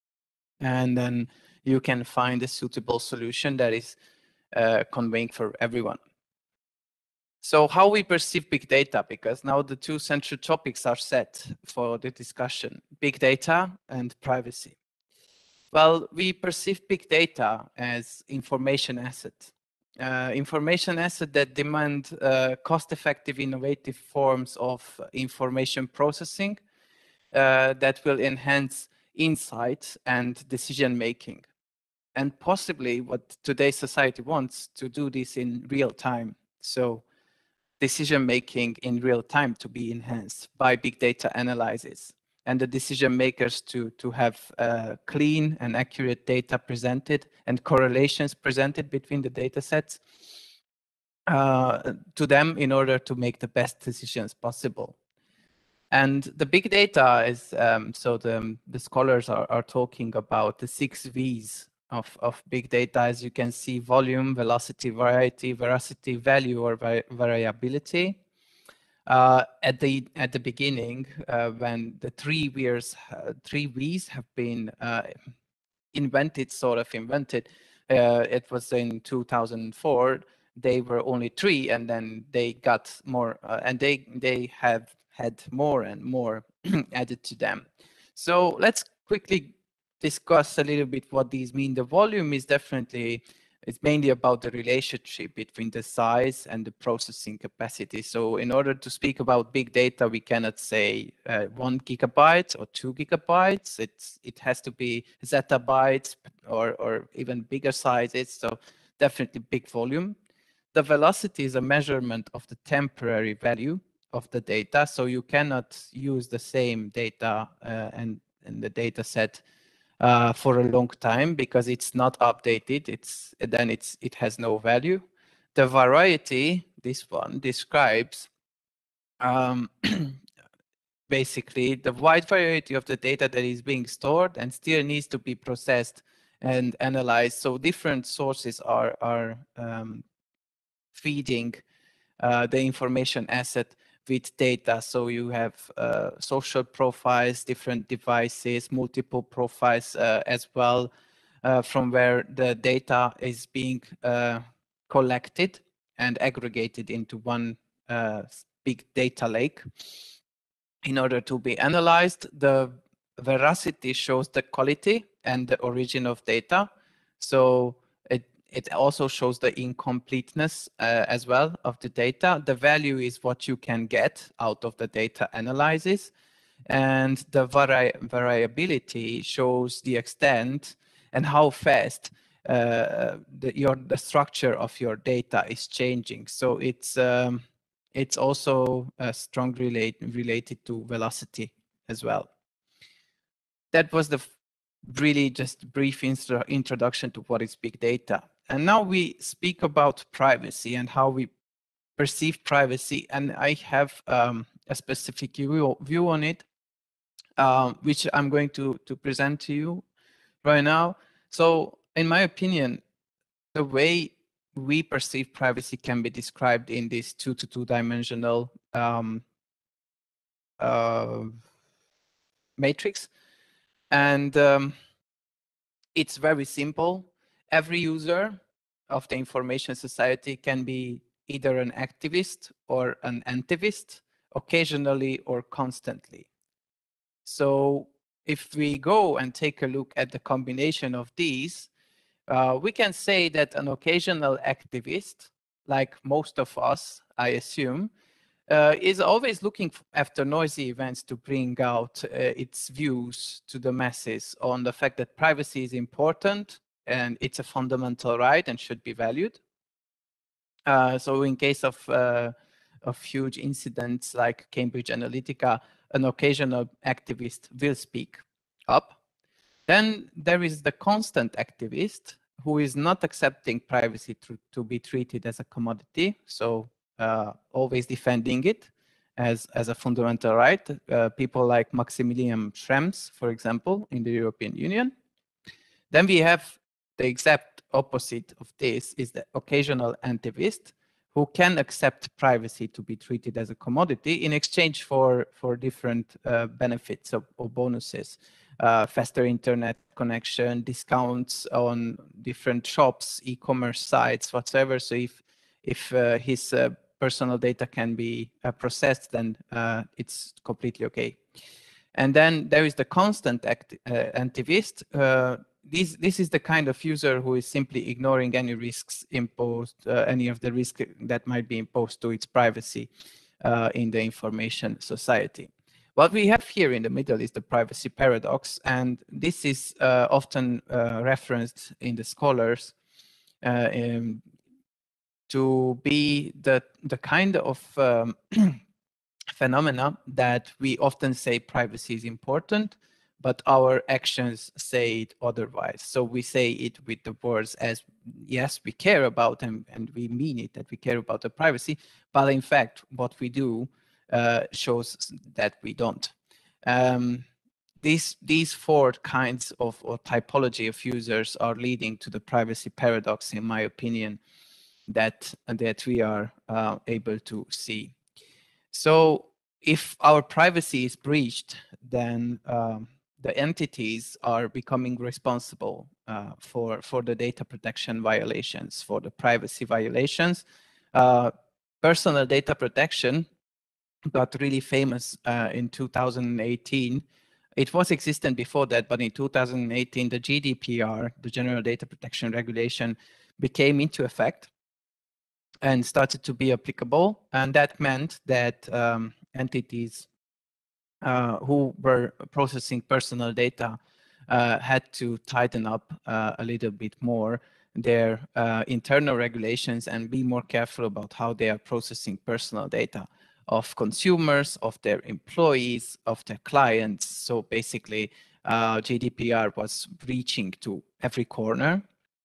And then you can find a suitable solution that is uh, conveying for everyone. So how we perceive big data, because now the two central topics are set for the discussion, big data and privacy. Well, we perceive big data as information asset. Uh, information asset that demand uh, cost-effective, innovative forms of information processing uh, that will enhance insight and decision-making. And possibly what today's society wants, to do this in real time. So decision-making in real time to be enhanced by big data analysis, and the decision makers to, to have uh, clean and accurate data presented and correlations presented between the data sets uh, to them in order to make the best decisions possible. And the big data is, um, so the, the scholars are, are talking about the six V's of, of big data. As you can see, volume, velocity, variety, veracity, value, or vari variability. Uh, at the at the beginning, uh, when the three V's, uh, three V's have been uh, invented, sort of invented, uh, it was in two thousand four. They were only three, and then they got more, uh, and they they have had more and more added to them. So let's quickly discuss a little bit what these mean. The volume is definitely, it's mainly about the relationship between the size and the processing capacity. So in order to speak about big data, we cannot say uh, one gigabyte or two gigabytes. It's, it has to be zettabytes or, or even bigger sizes. So definitely big volume. The velocity is a measurement of the temporary value of the data. So you cannot use the same data uh, and, and the data set uh, for a long time because it's not updated. It's then it's it has no value. The variety, this one describes um, basically the wide variety of the data that is being stored and still needs to be processed and analyzed. So different sources are are um, feeding uh, the information asset with data. So you have uh, social profiles, different devices, multiple profiles uh, as well, uh, from where the data is being uh, collected and aggregated into one uh, big data lake. In order to be analyzed, the veracity shows the quality and the origin of data. So it, it also shows the incompleteness uh, as well of the data. The value is what you can get out of the data analysis. And the vari variability shows the extent and how fast uh, the, your, the structure of your data is changing. So it's, um, it's also uh, strongly relate, related to velocity as well. That was the really just brief intro introduction to what is big data. And now we speak about privacy and how we perceive privacy. And I have um, a specific view, view on it, um, which I'm going to, to present to you right now. So in my opinion, the way we perceive privacy can be described in this two to two dimensional um, uh, matrix. And um, it's very simple. Every user of the information society can be either an activist or an antivist, occasionally or constantly. So if we go and take a look at the combination of these, uh, we can say that an occasional activist, like most of us, I assume, uh, is always looking after noisy events to bring out uh, its views to the masses on the fact that privacy is important and it's a fundamental right and should be valued. Uh, so in case of, uh, of huge incidents like Cambridge Analytica, an occasional activist will speak up. Then there is the constant activist who is not accepting privacy to, to be treated as a commodity, so uh, always defending it as, as a fundamental right. Uh, people like Maximilian Schrems, for example, in the European Union. Then we have the exact opposite of this is the occasional antivist who can accept privacy to be treated as a commodity in exchange for, for different uh, benefits or, or bonuses. Uh, faster internet connection, discounts on different shops, e-commerce sites, whatsoever. So if if uh, his uh, personal data can be uh, processed, then uh, it's completely okay. And then there is the constant act, uh, antivist. Uh, this this is the kind of user who is simply ignoring any risks imposed, uh, any of the risk that might be imposed to its privacy uh, in the information society. What we have here in the middle is the privacy paradox, and this is uh, often uh, referenced in the scholars uh, in, to be the, the kind of um, phenomena that we often say privacy is important, but our actions say it otherwise. So we say it with the words as, yes, we care about them, and we mean it, that we care about the privacy, but in fact, what we do Uh, shows that we don't. Um, these, these four kinds of or typology of users are leading to the privacy paradox, in my opinion, that, that we are uh, able to see. So if our privacy is breached, then um, the entities are becoming responsible uh, for, for the data protection violations, for the privacy violations. Uh, personal data protection got really famous uh, in two thousand eighteen. It was existent before that, but in two thousand eighteen, the G D P R, the General Data Protection Regulation, became into effect and started to be applicable. And that meant that um, entities uh, who were processing personal data uh, had to tighten up uh, a little bit more their uh, internal regulations and be more careful about how they are processing personal data of consumers, of their employees, of their clients. So basically, uh, G D P R was reaching to every corner.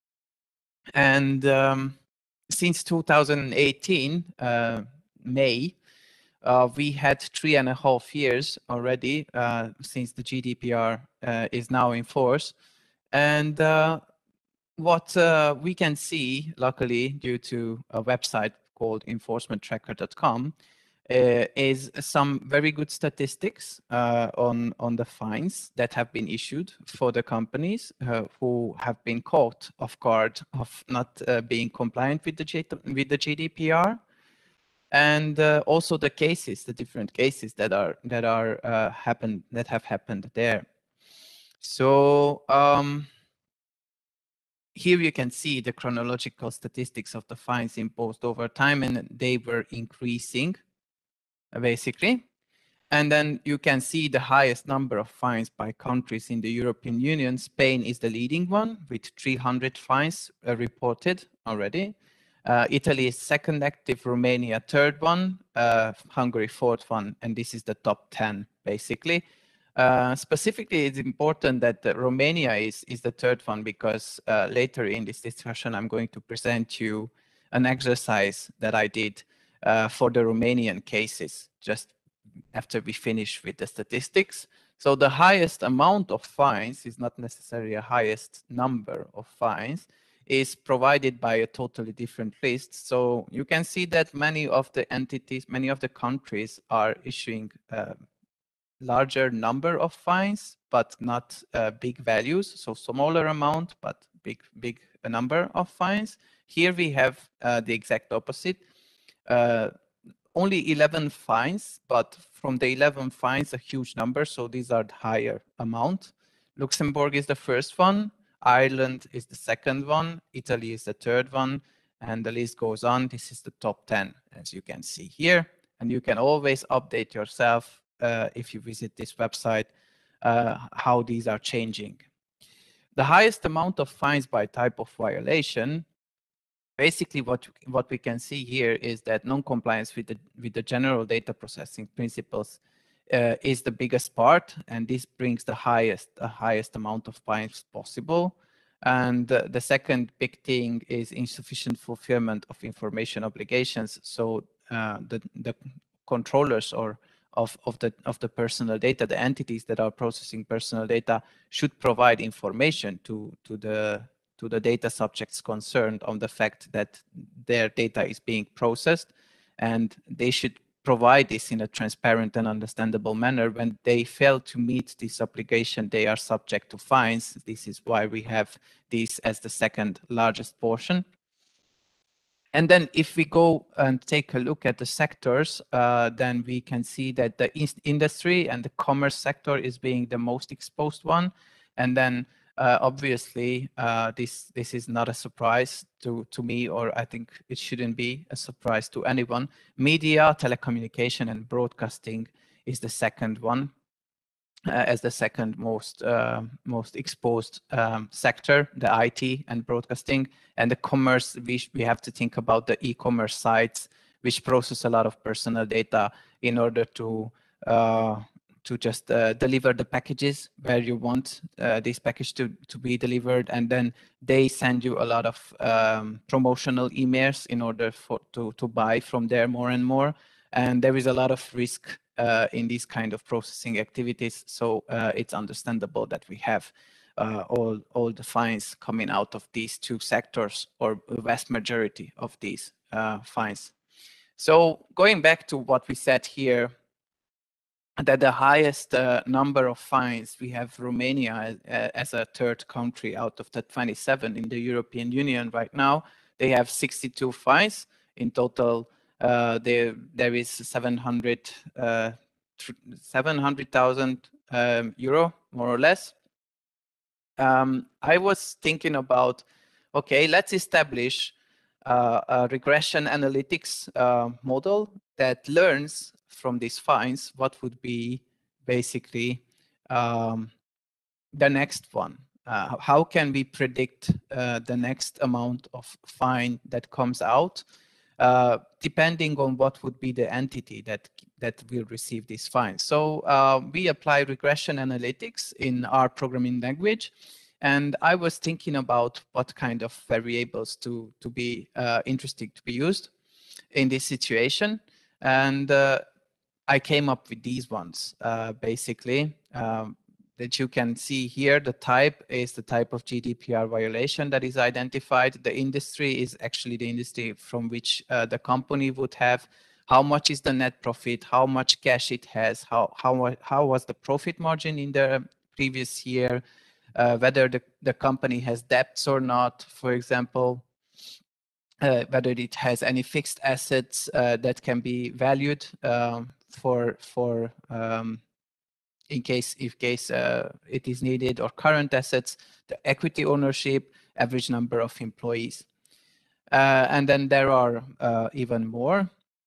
And um, since two thousand eighteen, uh, May, uh, we had three and a half years already uh, since the G D P R uh, is now in force. And uh, what uh, we can see, luckily, due to a website called enforcement tracker dot com, uh, is some very good statistics uh, on, on the fines that have been issued for the companies uh, who have been caught off guard of not uh, being compliant with the, G with the G D P R. And uh, also the cases, the different cases that are that are uh, happened that have happened there. So um, here you can see the chronological statistics of the fines imposed over time, and they were increasing, basically. And then you can see the highest number of fines by countries in the European Union. Spain is the leading one with three hundred fines uh, reported already. Uh, Italy is second active, Romania third one, uh, Hungary fourth one, and this is the top ten basically. Uh, specifically, it's important that uh, Romania is, is the third one because uh, later in this discussion, I'm going to present you an exercise that I did uh, for the Romanian cases, just after we finish with the statistics. So the highest amount of fines is not necessarily a highest number of fines, is provided by a totally different list. So you can see that many of the entities, many of the countries are issuing uh, larger number of fines, but not uh, big values. So smaller amount, but big, big number of fines. Here we have uh, the exact opposite. Uh, only eleven fines, but from the eleven fines, a huge number. So these are the higher amount. Luxembourg is the first one. Ireland is the second one. Italy is the third one. And the list goes on. This is the top ten, as you can see here. And you can always update yourself uh, if you visit this website, uh, how these are changing. The highest amount of fines by type of violation, basically what, what we can see here is that non-compliance with the, with the general data processing principles uh, is the biggest part, and this brings the highest, the highest amount of fines possible. And uh, the second big thing is insufficient fulfillment of information obligations. So uh, the, the controllers or of, of, the, of the personal data, the entities that are processing personal data should provide information to, to, the, to the data subjects concerned on the fact that their data is being processed, and they should provide this in a transparent and understandable manner. When they fail to meet this obligation, they are subject to fines. This is why we have this as the second largest portion. And then if we go and take a look at the sectors, uh, then we can see that the industry and the commerce sector is being the most exposed one. And then uh, obviously, uh, this, this is not a surprise to, to me, or I think it shouldn't be a surprise to anyone. Media, telecommunication, and broadcasting is the second one. Uh, as the second most uh, most exposed um, sector, the I T and broadcasting. And the commerce, we, we have to think about the e-commerce sites, which process a lot of personal data in order to uh, to just uh, deliver the packages where you want uh, this package to, to be delivered. And then they send you a lot of um, promotional emails in order for to, to buy from there more and more. And there is a lot of risk uh, in these kind of processing activities. So uh, it's understandable that we have uh, all, all the fines coming out of these two sectors, or the vast majority of these uh, fines. So going back to what we said here, that the highest uh, number of fines, we have Romania as, as a third country out of the twenty-seven in the European Union right now. They have sixty-two fines in total. Uh, there, there is seven hundred thousand um, euro, more or less. Um, I was thinking about, okay, let's establish uh, a regression analytics uh, model that learns from these fines what would be basically um, the next one. Uh, how can we predict uh, the next amount of fine that comes out? Uh, depending on what would be the entity that that will receive this fine. So uh, we apply regression analytics in our programming language, and I was thinking about what kind of variables to to be uh, interesting to be used in this situation, and uh, I came up with these ones uh, basically. Um, that you can see here, the type is the type of G D P R violation that is identified. The industry is actually the industry from which uh, the company would have. How much is the net profit? How much cash it has? How how how was the profit margin in the previous year? Uh, whether the, the company has debts or not, for example. Uh, whether it has any fixed assets uh, that can be valued um, for for um, in case if case uh, it is needed, or current assets, the equity ownership, average number of employees. Uh, and then there are uh, even more.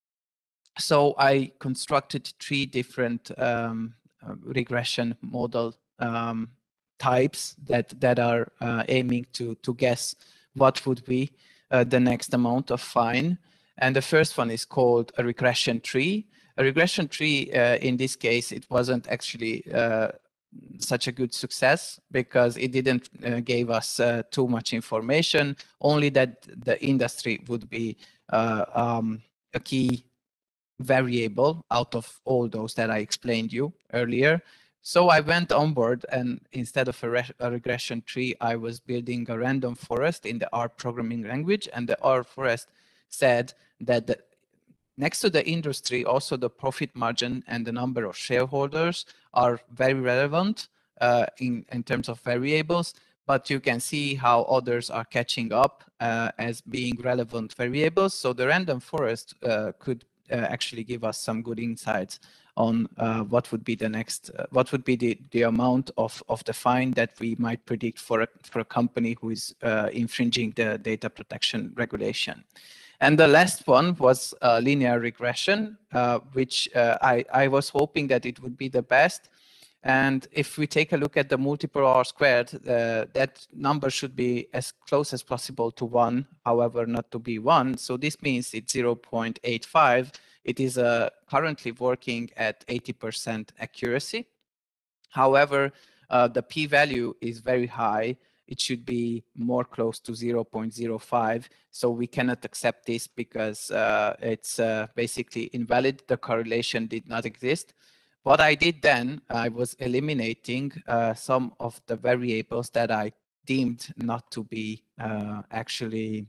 So I constructed three different um, uh, regression model um, types that, that are uh, aiming to, to guess what would be uh, the next amount of fine. And the first one is called a regression tree. A regression tree, uh, in this case, it wasn't actually uh, such a good success because it didn't uh, give us uh, too much information, only that the industry would be uh, um, a key variable out of all those that I explained you earlier. So I went on board, and instead of a, re a regression tree, I was building a random forest in the R programming language, and the R forest said that the next to the industry, also the profit margin and the number of shareholders are very relevant uh, in, in terms of variables, but you can see how others are catching up uh, as being relevant variables. So the random forest uh, could uh, actually give us some good insights on uh, what would be the next, uh, what would be the, the amount of, of the fine that we might predict for a, for a company who is uh, infringing the data protection regulation. And the last one was uh, linear regression, uh, which uh, I, I was hoping that it would be the best. And if we take a look at the multiple R squared, uh, that number should be as close as possible to one, however, not to be one. So this means it's zero point eight five. It is uh, currently working at eighty percent accuracy. However, uh, the p-value is very high. It should be more close to zero point zero five. So we cannot accept this because uh, it's uh, basically invalid. The correlation did not exist. What I did then, I was eliminating uh, some of the variables that I deemed not to be uh, actually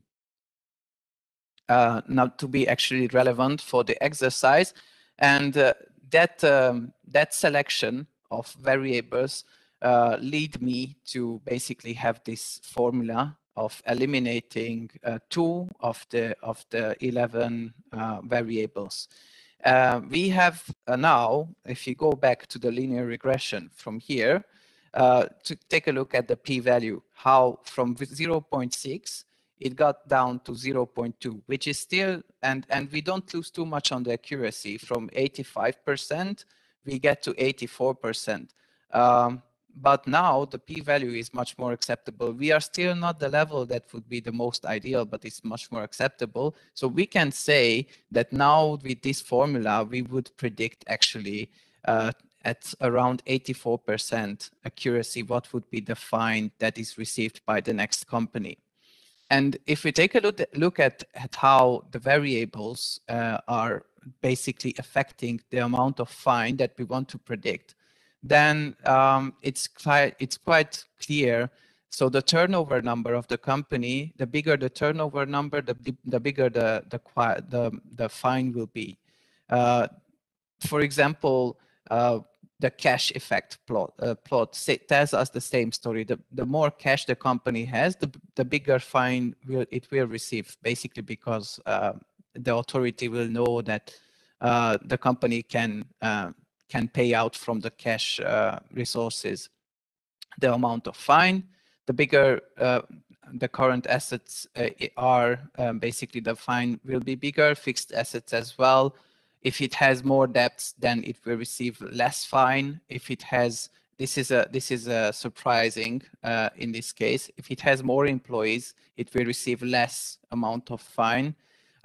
uh, not to be actually relevant for the exercise, and uh, that um, that selection of variables uh, lead me to basically have this formula of eliminating uh, two of the of the eleven uh, variables. Uh, we have uh, now, if you go back to the linear regression from here, uh, to take a look at the p-value, how from zero point six it got down to zero point two, which is still, and, and we don't lose too much on the accuracy. From eighty-five percent, we get to eighty-four percent. Um, but now the p-value is much more acceptable. We are still not the level that would be the most ideal, but it's much more acceptable. So we can say that now with this formula, we would predict actually uh, at around eighty-four percent accuracy, what would be the fine that is received by the next company. And if we take a look at, look at, at how the variables uh, are basically affecting the amount of fine that we want to predict, then um, it's, it's quite clear. So the turnover number of the company, the bigger the turnover number, the, the bigger the, the, the, the fine will be. Uh, for example, uh, the cash effect plot, uh, plot say, tells us the same story. The, the more cash the company has, the, the bigger fine will, it will receive, basically because uh, the authority will know that uh, the company can, uh, can pay out from the cash uh, resources the amount of fine. The bigger uh, the current assets uh, are, um, basically the fine will be bigger, fixed assets as well. If it has more debts, then it will receive less fine. If it has, this is a this is a surprising uh, in this case. If it has more employees, it will receive less amount of fine.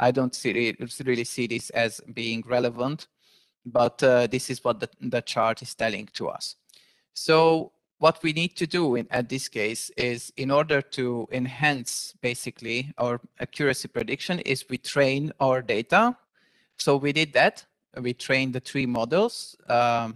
I don't see, really see this as being relevant, but uh, this is what the, the chart is telling to us. So what we need to do in at this case is, in order to enhance basically our accuracy prediction, is we train our data. So we did that. We trained the three models, um,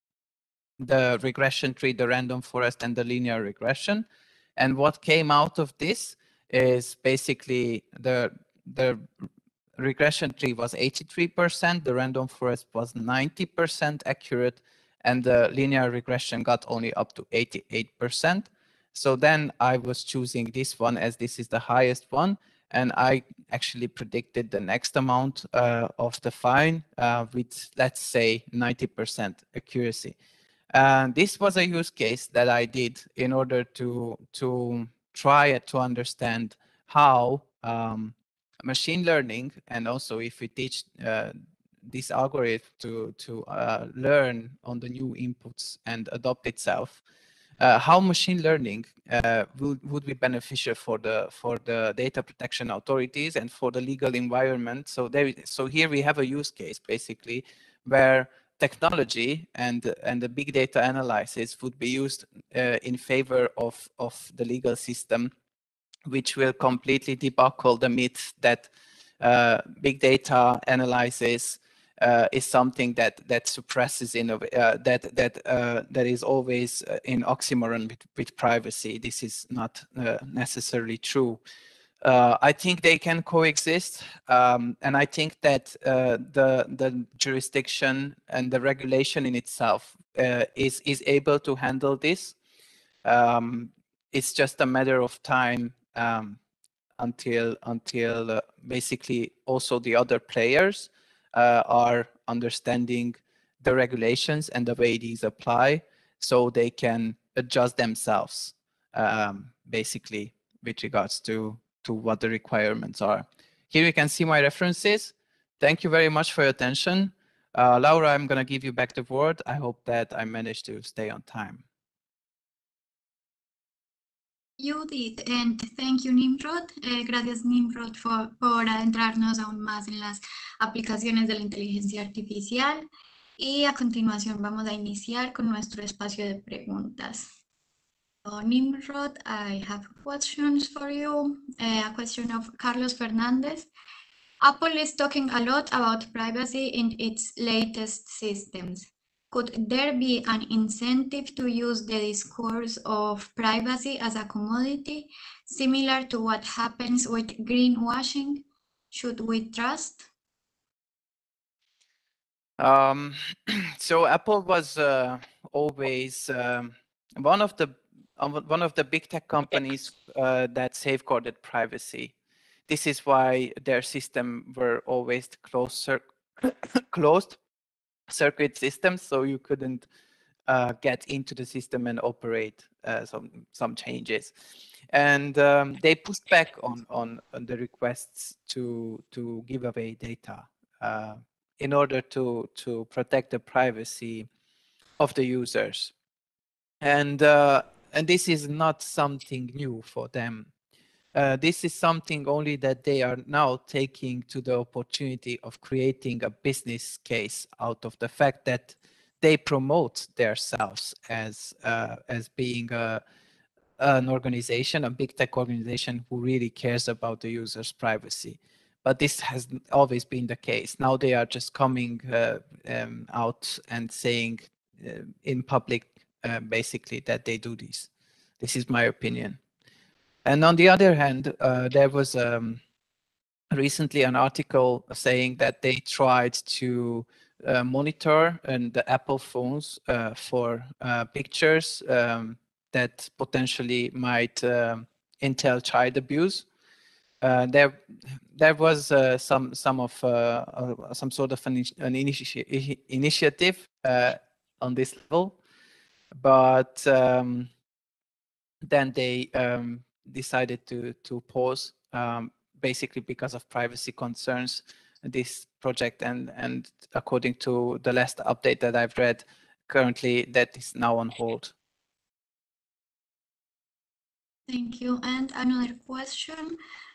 the regression tree, the random forest, and the linear regression. And what came out of this is basically the, the regression tree was eighty-three percent, the random forest was ninety percent accurate, and the linear regression got only up to eighty-eight percent. So then I was choosing this one as this is the highest one, and I actually predicted the next amount uh, of the fine uh, with, let's say, ninety percent accuracy. And this was a use case that I did in order to, to try to understand how um, machine learning, and also if we teach uh, this algorithm to, to uh, learn on the new inputs and adopt itself, uh, how machine learning uh, would, would be beneficial for the, for the data protection authorities and for the legal environment. So, there, so here we have a use case basically where technology and, and the big data analysis would be used uh, in favor of, of the legal system, which will completely debunkle the myth that uh, big data analysis uh, is something that that suppresses in uh, that that uh, that is always in oxymoron with, with privacy. This is not uh, necessarily true. Uh, I think they can coexist, um, and I think that uh, the the jurisdiction and the regulation in itself uh, is is able to handle this. Um, it's just a matter of time um, until until uh, basically also the other players uh, are understanding the regulations and the way these apply, so they can adjust themselves um, basically with regards to to what the requirements are. Here you can see my references. Thank you very much for your attention. Uh, Laura, I'm going to give you back the word. I hope that I managed to stay on time. You did, and thank you, Nimrod. Eh, gracias, Nimrod, for, por adentrarnos aún más en las aplicaciones de la inteligencia artificial. Y a continuación vamos a iniciar con nuestro espacio de preguntas. So, Nimrod, I have questions for you. Uh, a question of Carlos Fernandez. Apple is talking a lot about privacy in its latest systems. Could there be an incentive to use the discourse of privacy as a commodity, similar to what happens with greenwashing? Should we trust? Um, so Apple was uh, always um, one of the one of the big tech companies uh, that safeguarded privacy. This is why their system were always closed cir closed circuit systems, so you couldn't uh, get into the system and operate uh, some some changes. And um, they pushed back on, on on the requests to to give away data uh, in order to to protect the privacy of the users. And uh, and this is not something new for them. Uh, this is something only that they are now taking to the opportunity of creating a business case out of the fact that they promote themselves as uh, as being a, an organization, a big tech organization who really cares about the user's privacy. But this has always been the case. Now they are just coming uh, um, out and saying uh, in public, uh, basically, that they do this. This is my opinion. And on the other hand, uh, there was um, recently an article saying that they tried to uh, monitor and the Apple phones uh, for uh, pictures um, that potentially might um, entail child abuse. Uh, there, there was uh, some some of uh, uh, some sort of an, an initi initiative uh, on this level, but um, then they um, decided to to pause, um, basically because of privacy concerns, this project, and and according to the last update that I've read, currently that is now on hold. Thank you. And another question.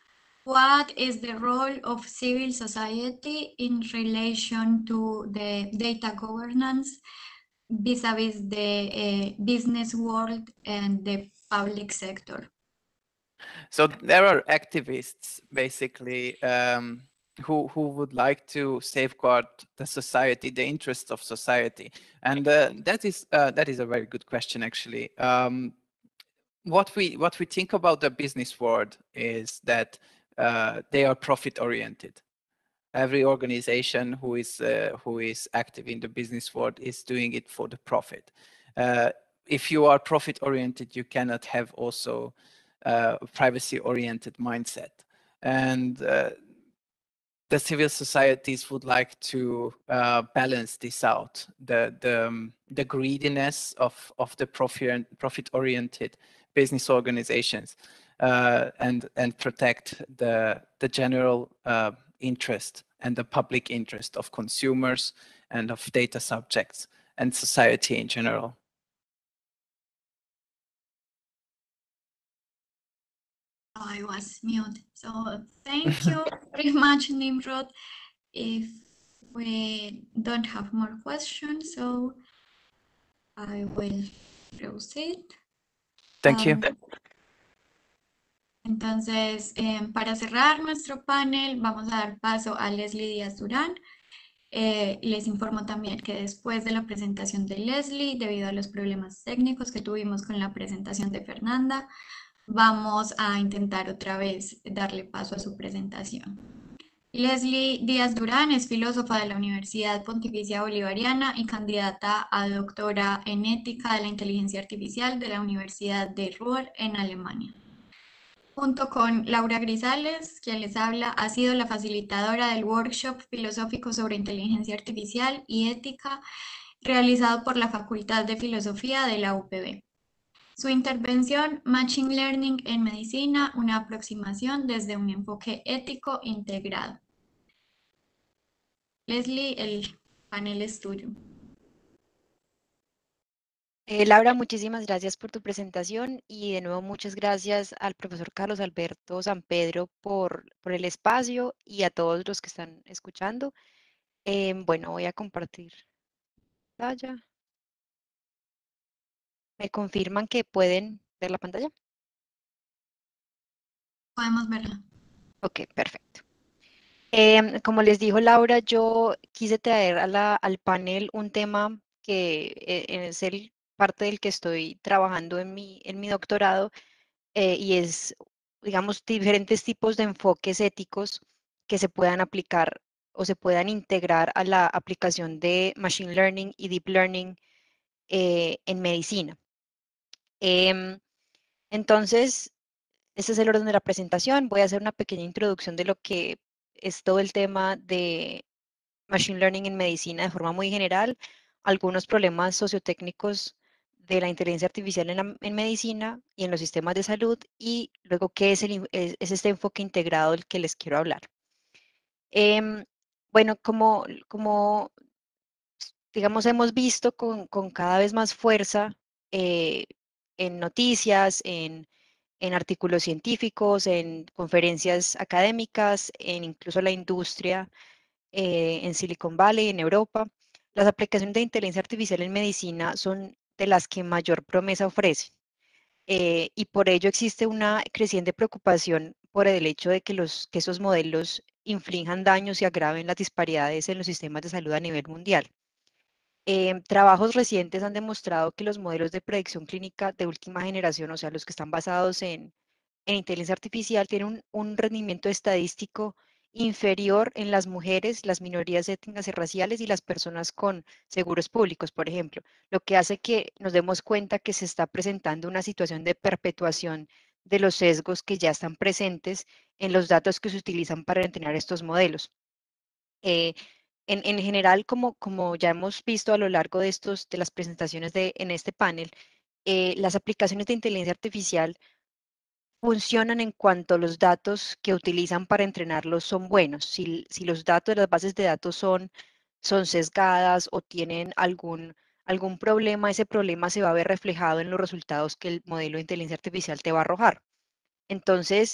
what is the role of civil society in relation to the data governance vis-a-vis the uh, business world and the public sector? So there are activists basically um, who, who would like to safeguard the society, the interests of society. And uh, that is uh, that is a very good question, actually. Um, what we what we think about the business world is that uh, they are profit oriented. Every organization who is uh, who is active in the business world is doing it for the profit. Uh, if you are profit oriented, you cannot have also uh, a privacy oriented mindset. And uh, the civil societies would like to uh, balance this out, the the, um, the greediness of of the profit profit oriented business organizations, uh, and and protect the the general uh, interest and the public interest of consumers and of data subjects and society in general. I was mute. So thank you very much, Nimrod. If we don't have more questions, so I will proceed. Thank you. Um, Entonces, eh, para cerrar nuestro panel, vamos a dar paso a Leslie Díaz Durán. Eh, les informo también que después de la presentación de Leslie, debido a los problemas técnicos que tuvimos con la presentación de Fernanda, vamos a intentar otra vez darle paso a su presentación. Leslie Díaz Durán es filósofa de la Universidad Pontificia Bolivariana y candidata a doctora en ética de la inteligencia artificial de la Universidad de Ruhr en Alemania. Junto con Laura Grisales, quien les habla, ha sido la facilitadora del workshop filosófico sobre inteligencia artificial y ética realizado por la Facultad de Filosofía de la U P B. Su intervención, Machine Learning en Medicina, una aproximación desde un enfoque ético integrado. Leslie, el panel es tuyo. Eh, Laura, muchísimas gracias por tu presentación y de nuevo muchas gracias al profesor Carlos Alberto San Pedro por, por el espacio y a todos los que están escuchando. Eh, bueno, voy a compartir pantalla. ¿Me confirman que pueden ver la pantalla? Podemos verla. Ok, perfecto. Em, como les dijo Laura, yo quise traer a la- al panel un tema que eh, es el parte del que estoy trabajando en mi, en mi doctorado eh, y es, digamos, diferentes tipos de enfoques éticos que se puedan aplicar o se puedan integrar a la aplicación de Machine Learning y Deep Learning eh, en medicina. Em, entonces, ese es el orden de la presentación. Voy a hacer una pequeña introducción de lo que es todo el tema de Machine Learning en medicina de forma muy general, algunos problemas sociotécnicos de la inteligencia artificial en, la- en medicina y en los sistemas de salud, y luego qué es, el, in- es, es este enfoque integrado del que les quiero hablar. Em, bueno, como, como digamos, hemos visto con, con cada vez más fuerza eh, en noticias, en, en artículos científicos, en conferencias académicas, en incluso la industria eh, en Silicon Valley, en Europa, las aplicaciones de inteligencia artificial en medicina son de las que mayor promesa ofrecen. Eh, y por ello existe una creciente preocupación por el hecho de que, los, que esos modelos inflijan daños y agraven las disparidades en los sistemas de salud a nivel mundial. Em, trabajos recientes han demostrado que los modelos de predicción clínica de última generación, o sea, los que están basados en, en inteligencia artificial, tienen un, un rendimiento estadístico inferior en las mujeres, las minorías étnicas y raciales y las personas con seguros públicos, por ejemplo, lo que hace que nos demos cuenta que se está presentando una situación de perpetuación de los sesgos que ya están presentes en los datos que se utilizan para entrenar estos modelos. Eh, en, en general, como, como ya hemos visto a lo largo de, estos, de las presentaciones de, en este panel, eh, las aplicaciones de inteligencia artificial funcionan en cuanto a los datos que utilizan para entrenarlos son buenos. Si, si los datos de las bases de datos son, son sesgadas o tienen algún, algún problema, ese problema se va a ver reflejado en los resultados que el modelo de inteligencia artificial te va a arrojar. Entonces,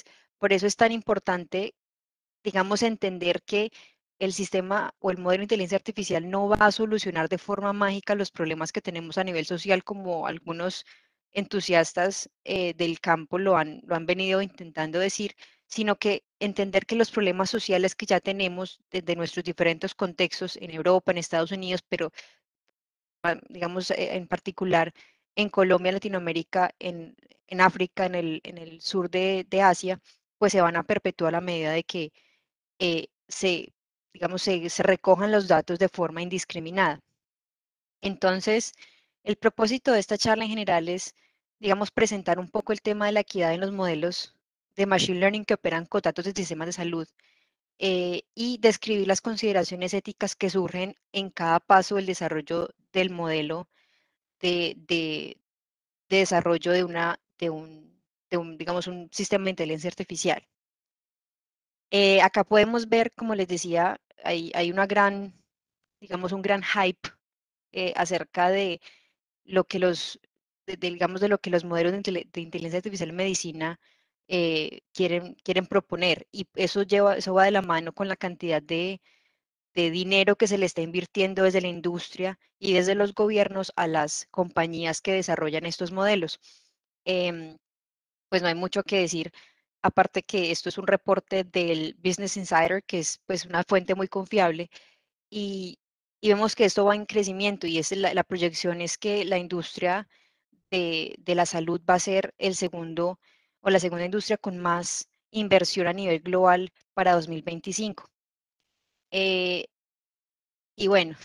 por eso es tan importante, digamos, entender que el sistema o el modelo de inteligencia artificial no va a solucionar de forma mágica los problemas que tenemos a nivel social, como algunos entusiastas eh, del campo lo han, lo han venido intentando decir, sino que entender que los problemas sociales que ya tenemos desde nuestros diferentes contextos en Europa, en Estados Unidos, pero ah, digamos eh, en particular en Colombia, Latinoamérica, en, en África, en el, en el sur de, de Asia, pues se van a perpetuar a medida de que eh, se, digamos, se, se recojan los datos de forma indiscriminada. Entonces, el propósito de esta charla en general es, digamos, presentar un poco el tema de la equidad en los modelos de Machine Learning que operan con datos de sistemas de salud eh, y describir las consideraciones éticas que surgen en cada paso del desarrollo del modelo de, de, de desarrollo de, una, de, un, de un, digamos, un sistema de inteligencia artificial. Eh, acá podemos ver, como les decía, hay, hay una gran, digamos, un gran hype eh, acerca de lo que los, de, de, digamos, de lo que los modelos de, intele- de inteligencia artificial en medicina eh, quieren, quieren proponer. Y eso lleva, eso va de la mano con la cantidad de, de dinero que se le está invirtiendo desde la industria y desde los gobiernos a las compañías que desarrollan estos modelos. Em, pues no hay mucho que decir, aparte que esto es un reporte del Business Insider, que es pues una fuente muy confiable, y, y vemos que esto va en crecimiento y es la, la proyección es que la industria de, de la salud va a ser el segundo o la segunda industria con más inversión a nivel global para dos mil veinticinco. Eh, y bueno,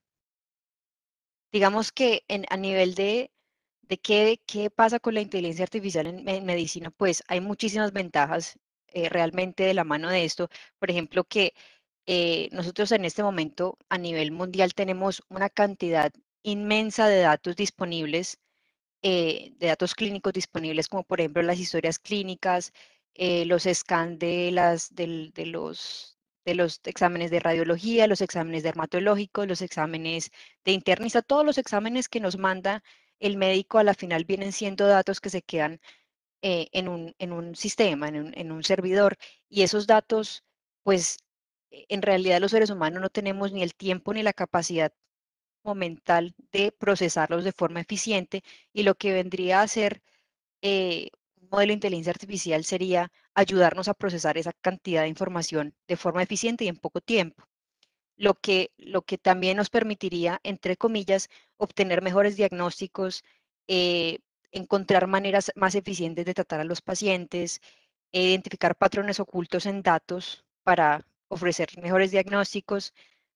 digamos que en, a nivel de, de qué, qué pasa con la inteligencia artificial en, me- medicina, pues hay muchísimas ventajas eh, realmente de la mano de esto. Por ejemplo, que eh, nosotros en este momento a nivel mundial tenemos una cantidad inmensa de datos disponibles, eh, de datos clínicos disponibles, como por ejemplo las historias clínicas, eh, los scans de, las, del- de, los, de los exámenes de radiología, los exámenes dermatológicos, los exámenes de internista, todos los exámenes que nos manda el médico a la final vienen siendo datos que se quedan eh, en un, en un sistema, en un, en un servidor, y esos datos, pues eh, en realidad los seres humanos no tenemos ni el tiempo ni la capacidad mental de procesarlos de forma eficiente, y lo que vendría a ser eh, un modelo de inteligencia artificial sería ayudarnos a procesar esa cantidad de información de forma eficiente y en poco tiempo, lo que, lo que también nos permitiría, entre comillas, obtener mejores diagnósticos, eh, encontrar maneras más eficientes de tratar a los pacientes, e identificar patrones ocultos en datos para ofrecer mejores diagnósticos,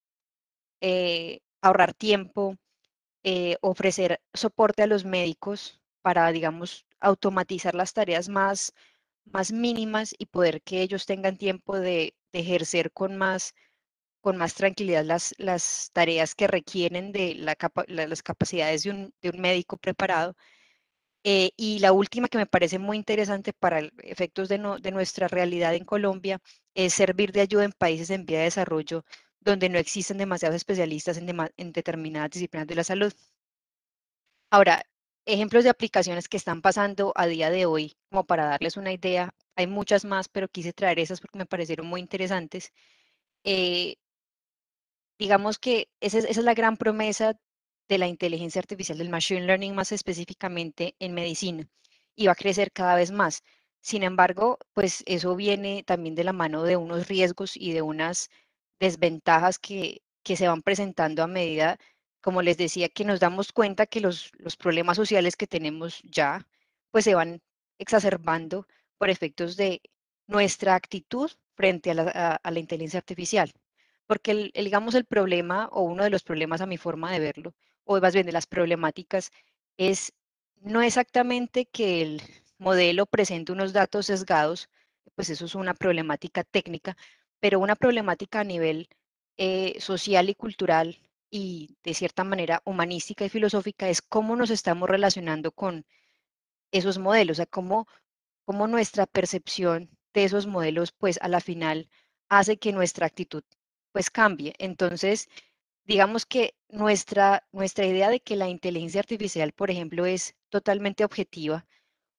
eh, ahorrar tiempo, eh, ofrecer soporte a los médicos para, digamos, automatizar las tareas más, más mínimas y poder que ellos tengan tiempo de, de ejercer con más, con más tranquilidad las, las tareas que requieren de la capa- la- las capacidades de un, de un médico preparado. Eh, y la última que me parece muy interesante para el- efectos de, no- de nuestra realidad en Colombia es servir de ayuda en países en vía de desarrollo donde no existen demasiados especialistas en, dema- en determinadas disciplinas de la salud. Ahora, ejemplos de aplicaciones que están pasando a día de hoy, como para darles una idea, hay muchas más, pero quise traer esas porque me parecieron muy interesantes. Eh, digamos que esa es, esa es la gran promesa de la inteligencia artificial, del machine learning más específicamente en medicina, y va a crecer cada vez más. Sin embargo, pues eso viene también de la mano de unos riesgos y de unas desventajas que, que se van presentando a medida, como les decía, que nos damos cuenta que los, los problemas sociales que tenemos ya, pues se van exacerbando por efectos de nuestra actitud frente a la, a- a la inteligencia artificial. Porque, el, el, digamos, el problema o uno de los problemas a mi forma de verlo, o más bien de las problemáticas, es no exactamente que el modelo presente unos datos sesgados, pues eso es una problemática técnica, pero una problemática a nivel eh, social y cultural y de cierta manera humanística y filosófica es cómo nos estamos relacionando con esos modelos, o sea, cómo, cómo nuestra percepción de esos modelos, pues a la final hace que nuestra actitud pues cambie. Entonces, digamos que nuestra, nuestra idea de que la inteligencia artificial, por ejemplo, es totalmente objetiva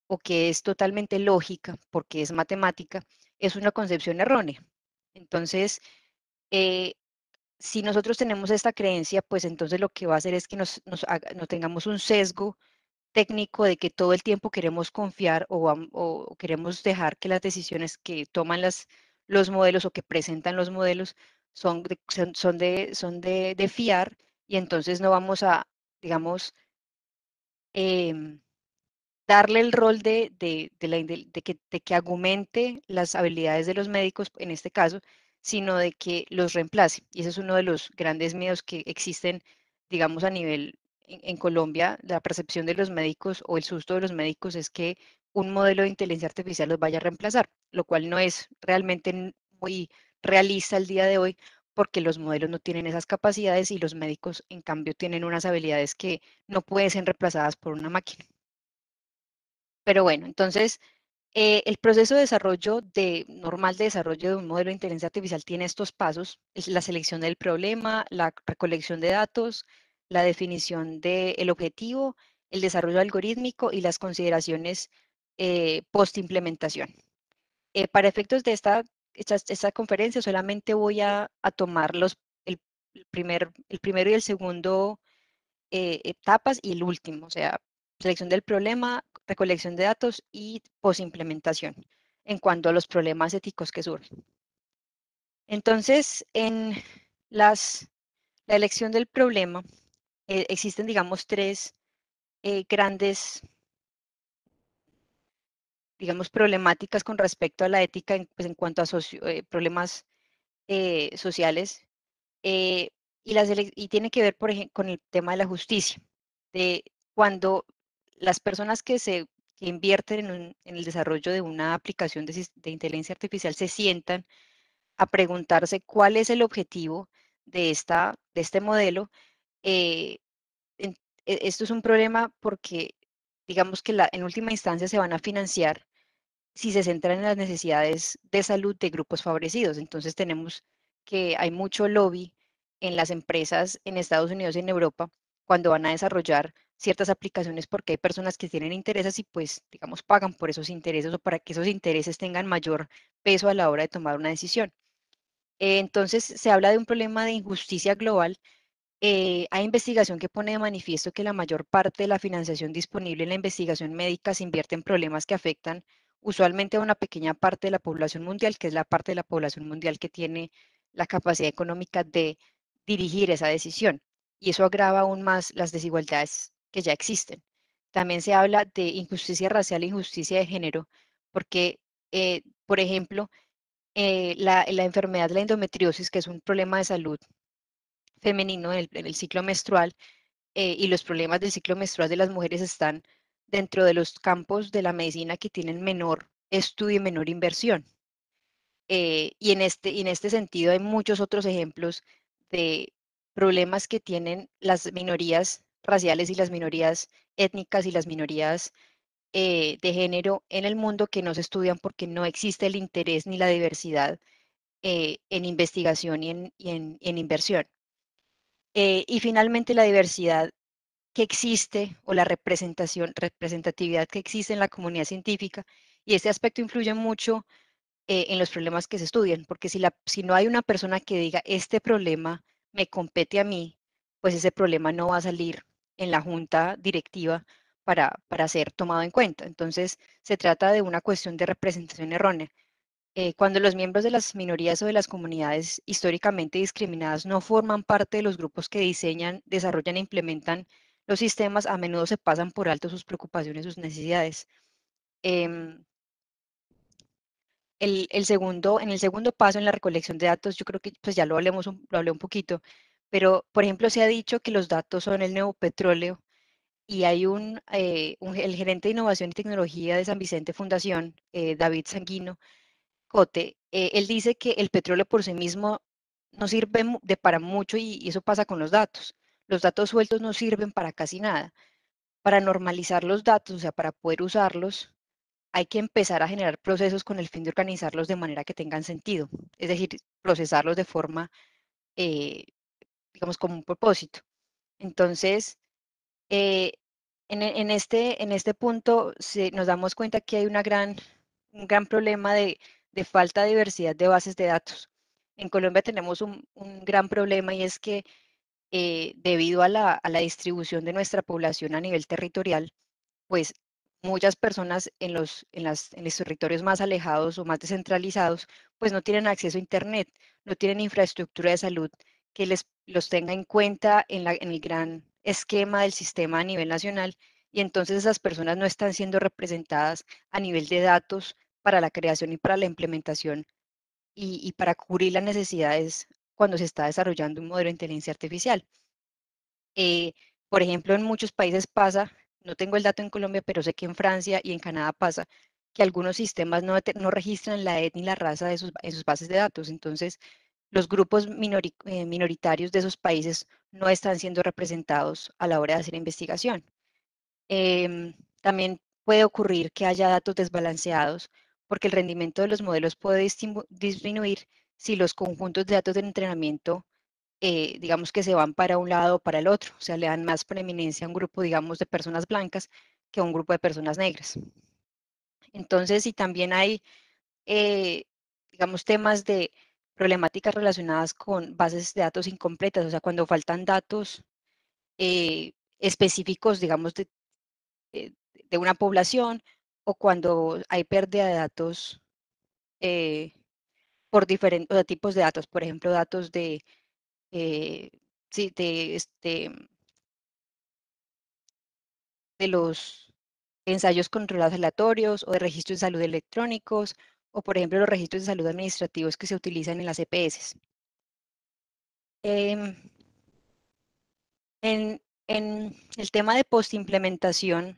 o que es totalmente lógica porque es matemática, es una concepción errónea. Entonces, eh, si nosotros tenemos esta creencia, pues entonces lo que va a hacer es que nos, nos haga- no tengamos un sesgo técnico de que todo el tiempo queremos confiar o, vam- o queremos dejar que las decisiones que toman las, los modelos o que presentan los modelos son de, son, son de, son de, de fiar, y entonces no vamos a, digamos, em, darle el rol de, de, de la inde- de que, de que argumente las habilidades de los médicos, en este caso, sino de que los reemplace. Y ese es uno de los grandes miedos que existen, digamos, a nivel en, en Colombia. La percepción de los médicos o el susto de los médicos es que un modelo de inteligencia artificial los vaya a reemplazar, lo cual no es realmente n- muy realista al día de hoy, porque los modelos no tienen esas capacidades y los médicos, en cambio, tienen unas habilidades que no pueden ser reemplazadas por una máquina. Pero bueno, entonces, eh, el proceso de desarrollo de, normal de desarrollo de un modelo de inteligencia artificial tiene estos pasos: es la selección del problema, la recolección de datos, la definición del objetivo, el desarrollo algorítmico y las consideraciones eh, post-implementación. Eh, para efectos de esta, esta, esta conferencia solamente voy a, a tomar los, el, el primer, el primero y el segundo eh, etapas y el último, o sea, selección del problema, recolección de datos y posimplementación en cuanto a los problemas éticos que surgen. Entonces, en las, la elección del problema, eh, existen, digamos, tres eh, grandes, digamos, problemáticas con respecto a la ética en, pues, en cuanto a socio, eh, problemas eh, sociales, eh, y, las, y tiene que ver, por ejemplo, con el tema de la justicia, de cuando las personas que se que invierten en, un, en, el desarrollo de una aplicación de, de, inteligencia artificial se sientan a preguntarse cuál es el objetivo de, esta, de este modelo. Eh, en, esto es un problema porque, digamos que la, en última instancia se van a financiar si se centran en las necesidades de salud de grupos favorecidos. Entonces tenemos que hay mucho lobby en las empresas en Estados Unidos y en Europa cuando van a desarrollar ciertas aplicaciones, porque hay personas que tienen intereses y pues, digamos, pagan por esos intereses o para que esos intereses tengan mayor peso a la hora de tomar una decisión. Eh, entonces se habla de un problema de injusticia global. Eh, hay investigación que pone de manifiesto que la mayor parte de la financiación disponible en la investigación médica se invierte en problemas que afectan usualmente a una pequeña parte de la población mundial, que es la parte de la población mundial que tiene la capacidad económica de dirigir esa decisión. Y eso agrava aún más las desigualdades que ya existen. También se habla de injusticia racial e injusticia de género, porque, eh, por ejemplo, eh, la, la enfermedad de la endometriosis, que es un problema de salud femenino en el, en el ciclo menstrual, eh, y los problemas del ciclo menstrual de las mujeres están dentro de los campos de la medicina que tienen menor estudio y menor inversión. Eh, y, en este, y en este sentido hay muchos otros ejemplos de problemas que tienen las minorías raciales y las minorías étnicas y las minorías eh, de género en el mundo que no se estudian porque no existe el interés ni la diversidad eh, en investigación y en, y en, y en inversión. Eh, y finalmente la diversidad que existe o la representación, representatividad que existe en la comunidad científica, y este aspecto influye mucho eh, en los problemas que se estudian, porque si, la, si no hay una persona que diga, este problema me compete a mí, pues ese problema no va a salir en la junta directiva para, para ser tomado en cuenta. Entonces, se trata de una cuestión de representación errónea. Eh, cuando los miembros de las minorías o de las comunidades históricamente discriminadas no forman parte de los grupos que diseñan, desarrollan e implementan los sistemas, a menudo se pasan por alto sus preocupaciones, sus necesidades. Em, el, el segundo, en el segundo paso, en la recolección de datos, yo creo que pues ya lo, hablemos un, lo hablé un poquito, pero por ejemplo se ha dicho que los datos son el nuevo petróleo, y hay un, eh, un el gerente de innovación y tecnología de San Vicente Fundación, eh, David Sanguino Cote, eh, él dice que el petróleo por sí mismo no sirve de para mucho, y, y eso pasa con los datos. Los datos sueltos no sirven para casi nada. Para normalizar los datos, o sea, para poder usarlos, hay que empezar a generar procesos con el fin de organizarlos de manera que tengan sentido, es decir, procesarlos de forma, eh, digamos, como un propósito. Entonces, eh, en, en este, en este punto se, nos damos cuenta que hay una gran, un gran problema de, de falta de diversidad de bases de datos. En Colombia tenemos un, un gran problema y es que eh, debido a la, a la distribución de nuestra población a nivel territorial, pues muchas personas en los, en, las, en los territorios más alejados o más descentralizados, pues no tienen acceso a Internet, no tienen infraestructura de salud que les los tenga en cuenta en, la, en el gran esquema del sistema a nivel nacional, y entonces esas personas no están siendo representadas a nivel de datos para la creación y para la implementación y, y para cubrir las necesidades cuando se está desarrollando un modelo de inteligencia artificial. Eh, por ejemplo, en muchos países pasa, no tengo el dato en Colombia, pero sé que en Francia y en Canadá pasa, que algunos sistemas no, no registran la edad ni la raza de sus, en sus bases de datos. Entonces, los grupos minori, eh, minoritarios de esos países no están siendo representados a la hora de hacer investigación. Eh, también puede ocurrir que haya datos desbalanceados, porque el rendimiento de los modelos puede disminuir si los conjuntos de datos de entrenamiento eh, digamos que se van para un lado o para el otro, o sea, le dan más preeminencia a un grupo, digamos, de personas blancas que a un grupo de personas negras. Entonces, y también hay, eh, digamos, temas de problemáticas relacionadas con bases de datos incompletas, o sea, cuando faltan datos eh, específicos, digamos, de, de, de, una población, o cuando hay pérdida de datos eh, por diferentes o sea, tipos de datos, por ejemplo, datos de, eh, sí, de este, de los ensayos controlados aleatorios o de registros de salud electrónicos, o por ejemplo los registros de salud administrativos que se utilizan en las E P S. Eh, en, en el tema de postimplementación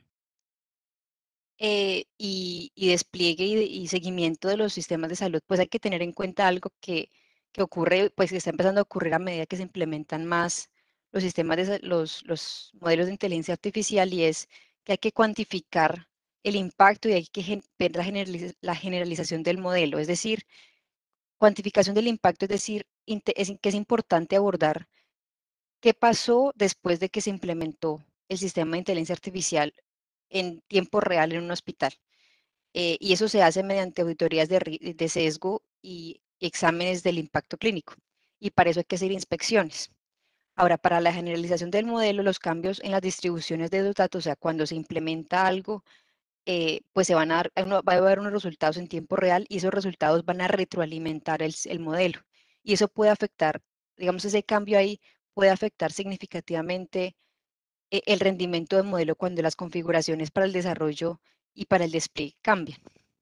eh, y, y despliegue y, y seguimiento de los sistemas de salud, pues hay que tener en cuenta algo que, que ocurre, pues que está empezando a ocurrir a medida que se implementan más los sistemas de los, los modelos de inteligencia artificial, y es que hay que cuantificar el impacto y hay que ver la, generaliz la generalización del modelo, es decir, cuantificación del impacto, es decir, es, que es importante abordar qué pasó después de que se implementó el sistema de inteligencia artificial en tiempo real en un hospital. Eh, y eso se hace mediante auditorías de, de sesgo y exámenes del impacto clínico. Y para eso hay que hacer inspecciones. Ahora, para la generalización del modelo, los cambios en las distribuciones de los datos, o sea, cuando se implementa algo, eh, pues se van a dar, va a haber unos resultados en tiempo real y esos resultados van a retroalimentar el, el modelo. Y eso puede afectar, digamos, ese cambio ahí puede afectar significativamente eh, el rendimiento del modelo cuando las configuraciones para el desarrollo y para el despliegue cambian.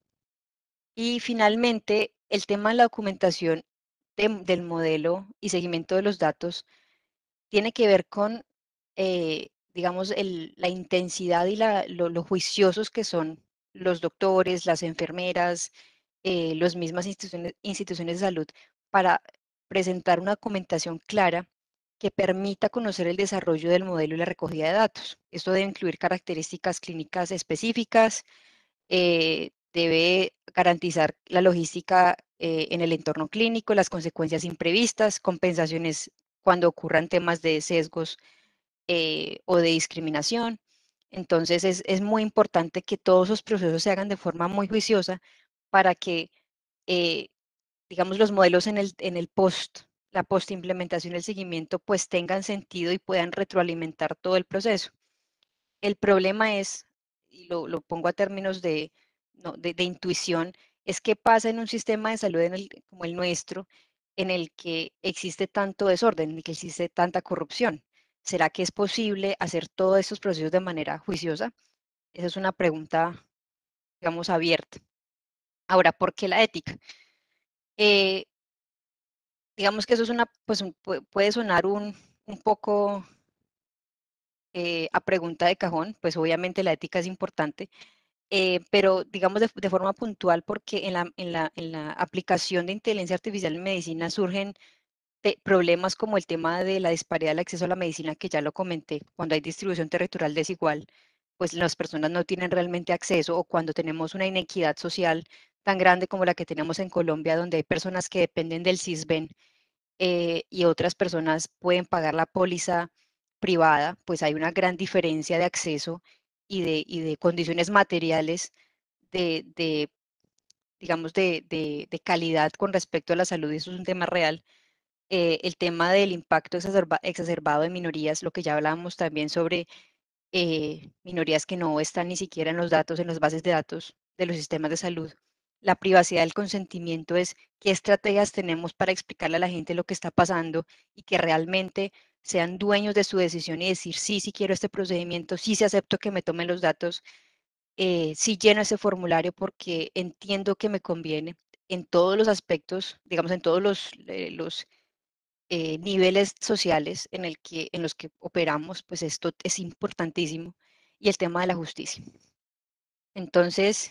Y finalmente, el tema de la documentación de, del modelo y seguimiento de los datos tiene que ver con, eh, digamos, el, la intensidad y la, lo, lo, juiciosos que son los doctores, las enfermeras, eh, las mismas instituciones, instituciones de salud para presentar una documentación clara que permita conocer el desarrollo del modelo y la recogida de datos. Esto debe incluir características clínicas específicas, eh, debe garantizar la logística eh, en el entorno clínico, las consecuencias imprevistas, compensaciones cuando ocurran temas de sesgos eh, o de discriminación. Entonces es, es, muy importante que todos esos procesos se hagan de forma muy juiciosa para que, eh, digamos, los modelos en el, en el post, la post implementación, el seguimiento, pues tengan sentido y puedan retroalimentar todo el proceso. El problema es, y lo, lo pongo a términos de, no, de, de intuición, es qué pasa en un sistema de salud en el, como el nuestro, en el que existe tanto desorden, en el que existe tanta corrupción. ¿Será que es posible hacer todos estos procesos de manera juiciosa? Esa es una pregunta, digamos, abierta. Ahora, ¿por qué la ética? Eh, digamos que eso es una, pues un, puede sonar un, un poco eh, a pregunta de cajón, pues obviamente la ética es importante, eh, pero digamos de, de, forma puntual, porque en la, en, la, en la aplicación de inteligencia artificial en medicina surgen de problemas como el tema de la disparidad del acceso a la medicina, que ya lo comenté, cuando hay distribución territorial desigual, pues las personas no tienen realmente acceso, o cuando tenemos una inequidad social tan grande como la que tenemos en Colombia, donde hay personas que dependen del CISBEN eh, y otras personas pueden pagar la póliza privada, pues hay una gran diferencia de acceso y de, y de condiciones materiales de, de digamos, de, de, de calidad con respecto a la salud, y eso es un tema real. Eh, el tema del impacto exacerba, exacerbado de minorías, lo que ya hablábamos también sobre eh, minorías que no están ni siquiera en los datos, en las bases de datos de los sistemas de salud. La privacidad del consentimiento es qué estrategias tenemos para explicarle a la gente lo que está pasando y que realmente sean dueños de su decisión y decir, sí, sí quiero este procedimiento, sí, sí acepto que me tomen los datos, eh, sí lleno ese formulario porque entiendo que me conviene en todos los aspectos, digamos, en todos los, eh, los eh, niveles sociales en, el que, en los que operamos, pues esto es importantísimo. Y el tema de la justicia. Entonces,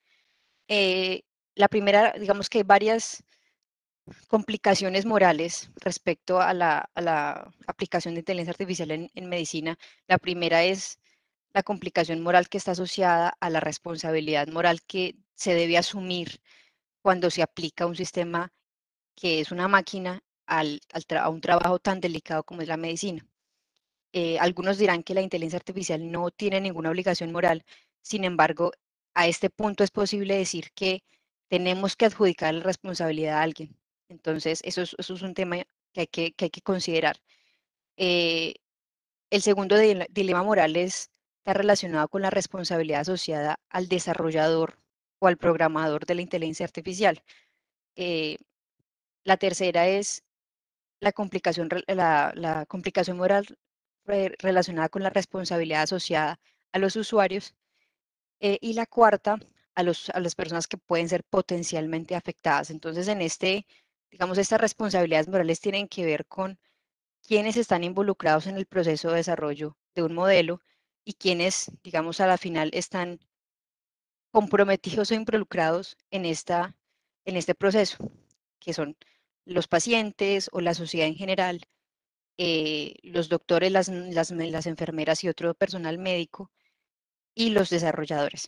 eh, la primera, digamos que hay varias complicaciones morales respecto a la, a la aplicación de inteligencia artificial en, en medicina. La primera es la complicación moral que está asociada a la responsabilidad moral que se debe asumir cuando se aplica un sistema que es una máquina al, al a un trabajo tan delicado como es la medicina. Eh, algunos dirán que la inteligencia artificial no tiene ninguna obligación moral, sin embargo, a este punto es posible decir que tenemos que adjudicar la responsabilidad a alguien. Entonces, eso es, eso es un tema que hay que, que, hay que considerar. Eh, el segundo dile- dilema moral es, está relacionado con la responsabilidad asociada al desarrollador o al programador de la inteligencia artificial. Eh, la tercera es la complicación, re- la, la complicación moral re- relacionada con la responsabilidad asociada a los usuarios. Eh, y la cuarta, a, los, a las personas que pueden ser potencialmente afectadas. Entonces, en este, digamos, estas responsabilidades morales tienen que ver con quiénes están involucrados en el proceso de desarrollo de un modelo y quiénes, digamos, a la final están comprometidos o involucrados en, esta, en este proceso, que son los pacientes o la sociedad en general, eh, los doctores, las, las, las enfermeras y otro personal médico y los desarrolladores.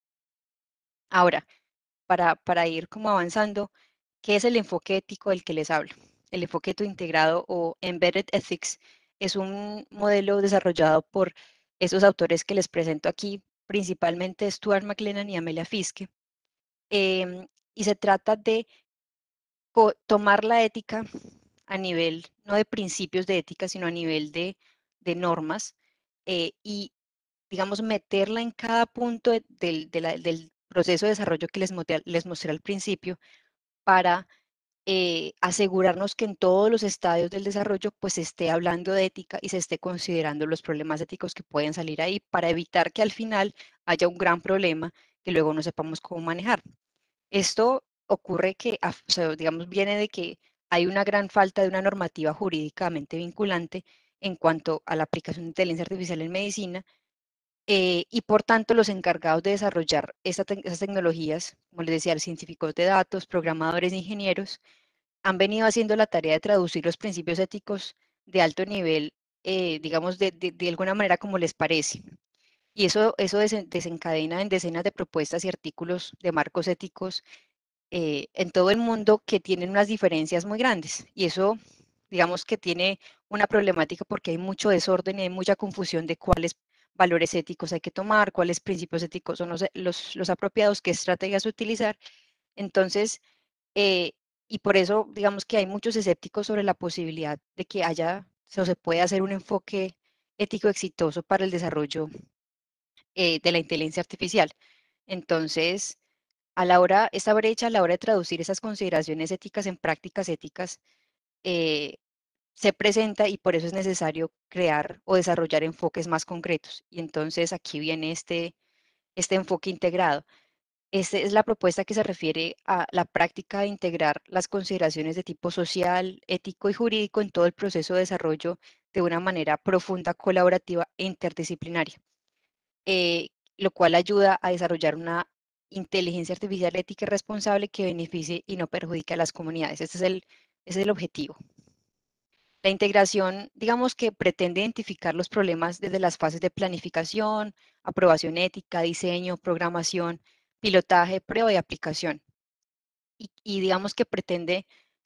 Ahora, para, para ir como avanzando, ¿qué es el enfoque ético del que les hablo? El enfoque ético integrado o Embedded Ethics es un modelo desarrollado por esos autores que les presento aquí, principalmente Stuart McLennan y Amelia Fiske, em, y se trata de tomar la ética a nivel, no de principios de ética, sino a nivel de, de normas, eh, y, digamos, meterla en cada punto de, del, de la, del proceso de desarrollo que les, mostré, les mostré al principio para eh, asegurarnos que en todos los estadios del desarrollo pues se esté hablando de ética y se esté considerando los problemas éticos que pueden salir ahí para evitar que al final haya un gran problema que luego no sepamos cómo manejar. Esto ocurre que, o sea, digamos, viene de que hay una gran falta de una normativa jurídicamente vinculante en cuanto a la aplicación de inteligencia artificial en medicina, eh, y por tanto los encargados de desarrollar esta te esas tecnologías, como les decía, los científicos de datos, programadores, ingenieros, han venido haciendo la tarea de traducir los principios éticos de alto nivel, eh, digamos, de, de, de alguna manera como les parece. Y eso, eso desencadena en decenas de propuestas y artículos de marcos éticos eh, en todo el mundo que tienen unas diferencias muy grandes. Y eso, digamos que tiene una problemática porque hay mucho desorden y hay mucha confusión de cuáles valores éticos hay que tomar, cuáles principios éticos son los, los, los apropiados, qué estrategias utilizar. Entonces, eh, y por eso, digamos que hay muchos escépticos sobre la posibilidad de que haya, o se puede hacer un enfoque ético exitoso para el desarrollo eh, de la inteligencia artificial. Entonces, a la hora, esta brecha a la hora de traducir esas consideraciones éticas en prácticas éticas eh, se presenta y por eso es necesario crear o desarrollar enfoques más concretos. Y entonces aquí viene este, este enfoque integrado. Esta es la propuesta que se refiere a la práctica de integrar las consideraciones de tipo social, ético y jurídico en todo el proceso de desarrollo de una manera profunda, colaborativa e interdisciplinaria, eh, lo cual ayuda a desarrollar una inteligencia artificial ética y responsable que beneficie y no perjudique a las comunidades. Ese es el, ese es el objetivo. La integración, digamos que pretende identificar los problemas desde las fases de planificación, aprobación ética, diseño, programación, pilotaje, prueba y aplicación. Y, y digamos que pretende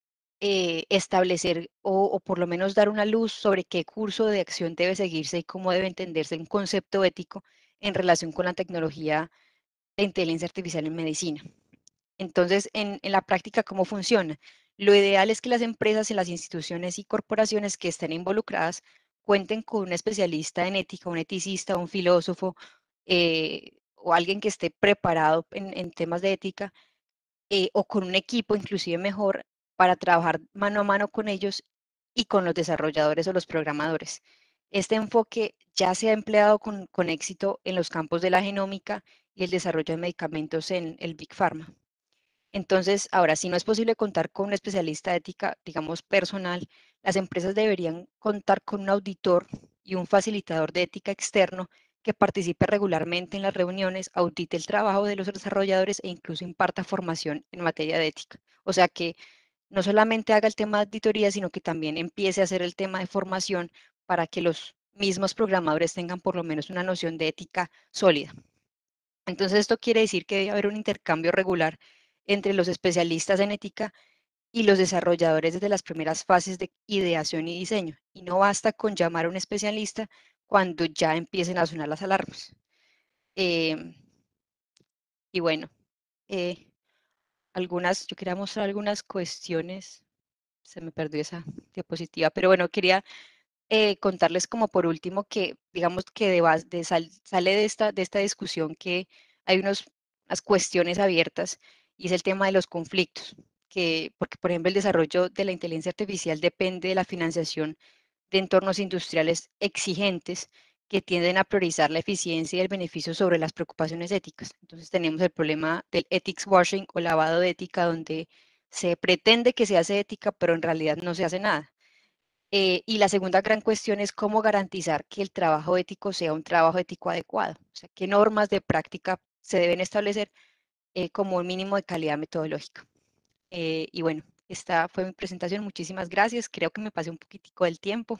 eh, establecer o, o por lo menos dar una luz sobre qué curso de acción debe seguirse y cómo debe entenderse un concepto ético en relación con la tecnología de inteligencia artificial en medicina. Entonces, en, en la práctica, ¿cómo funciona? Lo ideal es que las empresas y las instituciones y corporaciones que estén involucradas cuenten con un especialista en ética, un eticista, un filósofo eh, o alguien que esté preparado en, en temas de ética eh, o con un equipo inclusive mejor para trabajar mano a mano con ellos y con los desarrolladores o los programadores. Este enfoque ya se ha empleado con, con éxito en los campos de la genómica y el desarrollo de medicamentos en el Big Pharma. Entonces, ahora, si no es posible contar con un especialista de ética, digamos, personal, las empresas deberían contar con un auditor y un facilitador de ética externo que participe regularmente en las reuniones, audite el trabajo de los desarrolladores e incluso imparta formación en materia de ética. O sea, que no solamente haga el tema de auditoría, sino que también empiece a hacer el tema de formación para que los mismos programadores tengan por lo menos una noción de ética sólida. Entonces, esto quiere decir que debe haber un intercambio regular entre los especialistas en ética y los desarrolladores desde las primeras fases de ideación y diseño. Y no basta con llamar a un especialista cuando ya empiecen a sonar las alarmas. Eh, y bueno, eh, algunas, yo quería mostrar algunas cuestiones, se me perdió esa diapositiva, pero bueno, quería eh, contarles como por último que, digamos que de, bas- de sal- sale de esta, de esta discusión que hay unos, unas cuestiones abiertas y es el tema de los conflictos, que, porque por ejemplo el desarrollo de la inteligencia artificial depende de la financiación de entornos industriales exigentes que tienden a priorizar la eficiencia y el beneficio sobre las preocupaciones éticas. Entonces tenemos el problema del ethics washing o lavado de ética, donde se pretende que se hace ética, pero en realidad no se hace nada. Eh, y la segunda gran cuestión es cómo garantizar que el trabajo ético sea un trabajo ético adecuado. O sea, qué normas de práctica se deben establecer eh, como un mínimo de calidad metodológica. Eh, y bueno, esta fue mi presentación. Muchísimas gracias. Creo que me pasé un poquitico del tiempo.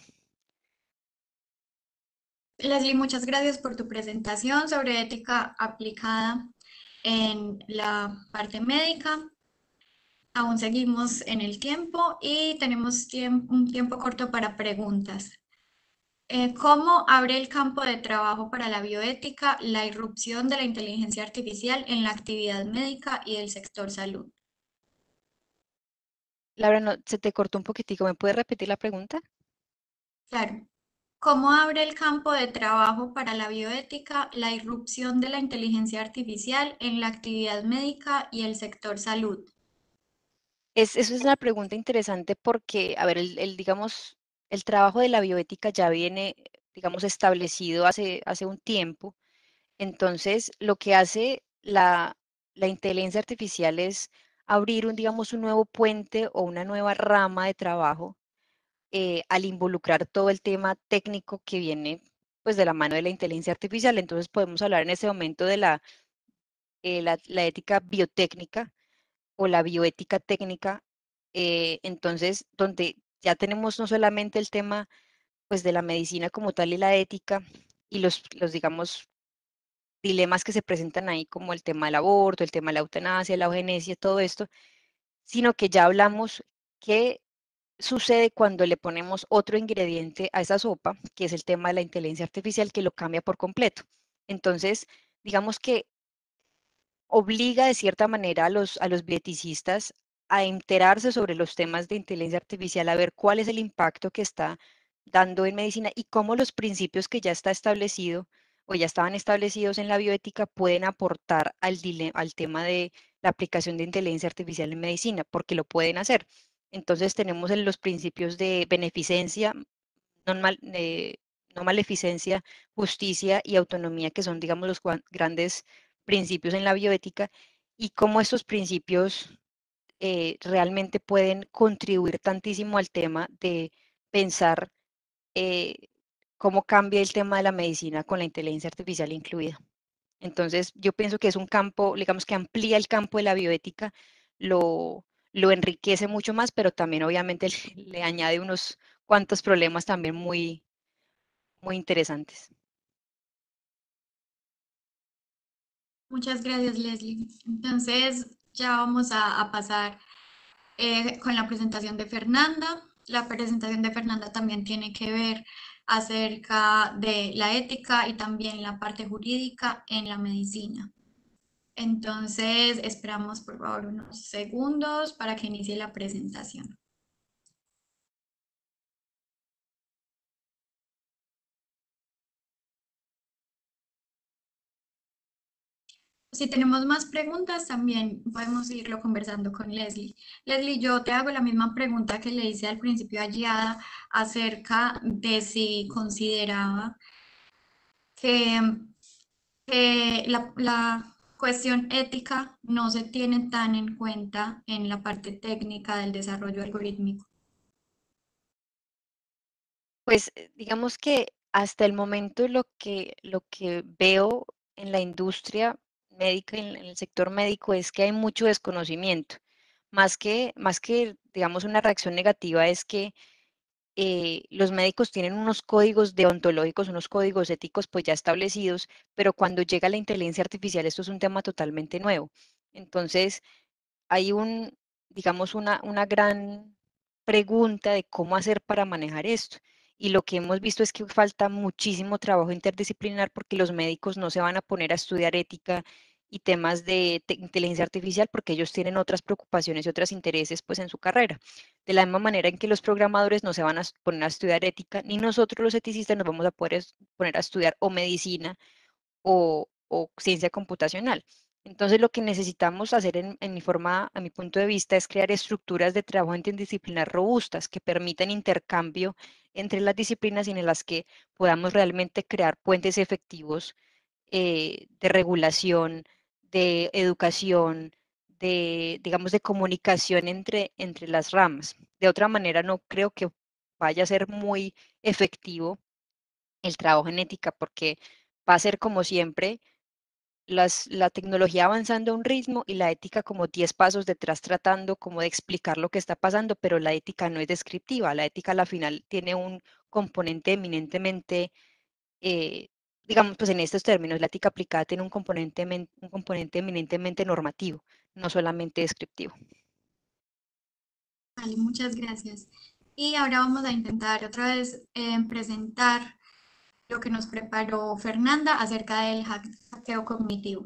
Leslie, muchas gracias por tu presentación sobre ética aplicada en la parte médica. Aún seguimos en el tiempo y tenemos tiemp- un tiempo corto para preguntas. Eh, ¿cómo abre el campo de trabajo para la bioética la irrupción de la inteligencia artificial en la actividad médica y del sector salud? Laura, no, se te cortó un poquitico. ¿Me puedes repetir la pregunta? Claro. ¿Cómo abre el campo de trabajo para la bioética la irrupción de la inteligencia artificial en la actividad médica y el sector salud? Es, eso es una pregunta interesante porque, a ver, el, el, digamos, el trabajo de la bioética ya viene, digamos, establecido hace, hace un tiempo. Entonces, lo que hace la, la inteligencia artificial es abrir un, digamos, un nuevo puente o una nueva rama de trabajo eh, al involucrar todo el tema técnico que viene pues de la mano de la inteligencia artificial. Entonces podemos hablar en ese momento de la, eh, la, la ética biotécnica o la bioética técnica. Eh, entonces, donde ya tenemos no solamente el tema pues de la medicina como tal y la ética y los, los digamos, dilemas que se presentan ahí como el tema del aborto, el tema de la eutanasia, la eugenesia, todo esto, sino que ya hablamos qué sucede cuando le ponemos otro ingrediente a esa sopa, que es el tema de la inteligencia artificial, que lo cambia por completo. Entonces, digamos que obliga de cierta manera a los, a los bieticistas a enterarse sobre los temas de inteligencia artificial, a ver cuál es el impacto que está dando en medicina y cómo los principios que ya está establecido o ya estaban establecidos en la bioética pueden aportar al, dile- al tema de la aplicación de inteligencia artificial en medicina, porque lo pueden hacer. Entonces tenemos en los principios de beneficencia, no, mal- eh, no maleficencia, justicia y autonomía, que son, digamos, los guan- grandes principios en la bioética, y cómo estos principios eh, realmente pueden contribuir tantísimo al tema de pensar eh, cómo cambia el tema de la medicina con la inteligencia artificial incluida. Entonces, yo pienso que es un campo, digamos, que amplía el campo de la bioética, lo, lo enriquece mucho más, pero también obviamente le, le añade unos cuantos problemas también muy, muy interesantes. Muchas gracias, Leslie. Entonces, ya vamos a, a pasar eh, con la presentación de Fernanda. La presentación de Fernanda también tiene que ver acerca de la ética y también la parte jurídica en la medicina. Entonces, esperamos por favor unos segundos para que inicie la presentación. Si tenemos más preguntas, también podemos irlo conversando con Leslie. Leslie, yo te hago la misma pregunta que le hice al principio a Giada acerca de si consideraba que, que la, la cuestión ética no se tiene tan en cuenta en la parte técnica del desarrollo algorítmico. Pues eh, digamos que hasta el momento lo que, lo que veo en la industria médica, en, en el sector médico, es que hay mucho desconocimiento. Más que, más que, digamos, una reacción negativa, es que eh, los médicos tienen unos códigos deontológicos, unos códigos éticos pues ya establecidos, pero cuando llega la inteligencia artificial esto es un tema totalmente nuevo. Entonces, hay un, digamos, una, una gran pregunta de cómo hacer para manejar esto. Y lo que hemos visto es que falta muchísimo trabajo interdisciplinar porque los médicos no se van a poner a estudiar ética y temas de te- inteligencia artificial porque ellos tienen otras preocupaciones y otros intereses pues en su carrera. De la misma manera en que los programadores no se van a s- poner a estudiar ética, ni nosotros los eticistas nos vamos a poder es- poner a estudiar o medicina o, o ciencia computacional. Entonces, lo que necesitamos hacer en, en mi forma, a mi punto de vista, es crear estructuras de trabajo interdisciplinar robustas que permitan intercambio entre las disciplinas y en las que podamos realmente crear puentes efectivos eh, de regulación, de educación, de, digamos, de comunicación entre, entre las ramas. De otra manera, no creo que vaya a ser muy efectivo el trabajo en ética porque va a ser como siempre las, la tecnología avanzando a un ritmo y la ética como diez pasos detrás tratando como de explicar lo que está pasando, pero la ética no es descriptiva, la ética a la final tiene un componente eminentemente, eh, digamos, pues en estos términos, la ética aplicada tiene un componente, men- un componente eminentemente normativo, no solamente descriptivo. Vale, muchas gracias. Y ahora vamos a intentar otra vez eh, presentar lo que nos preparó Fernanda acerca del hack- hackeo cognitivo.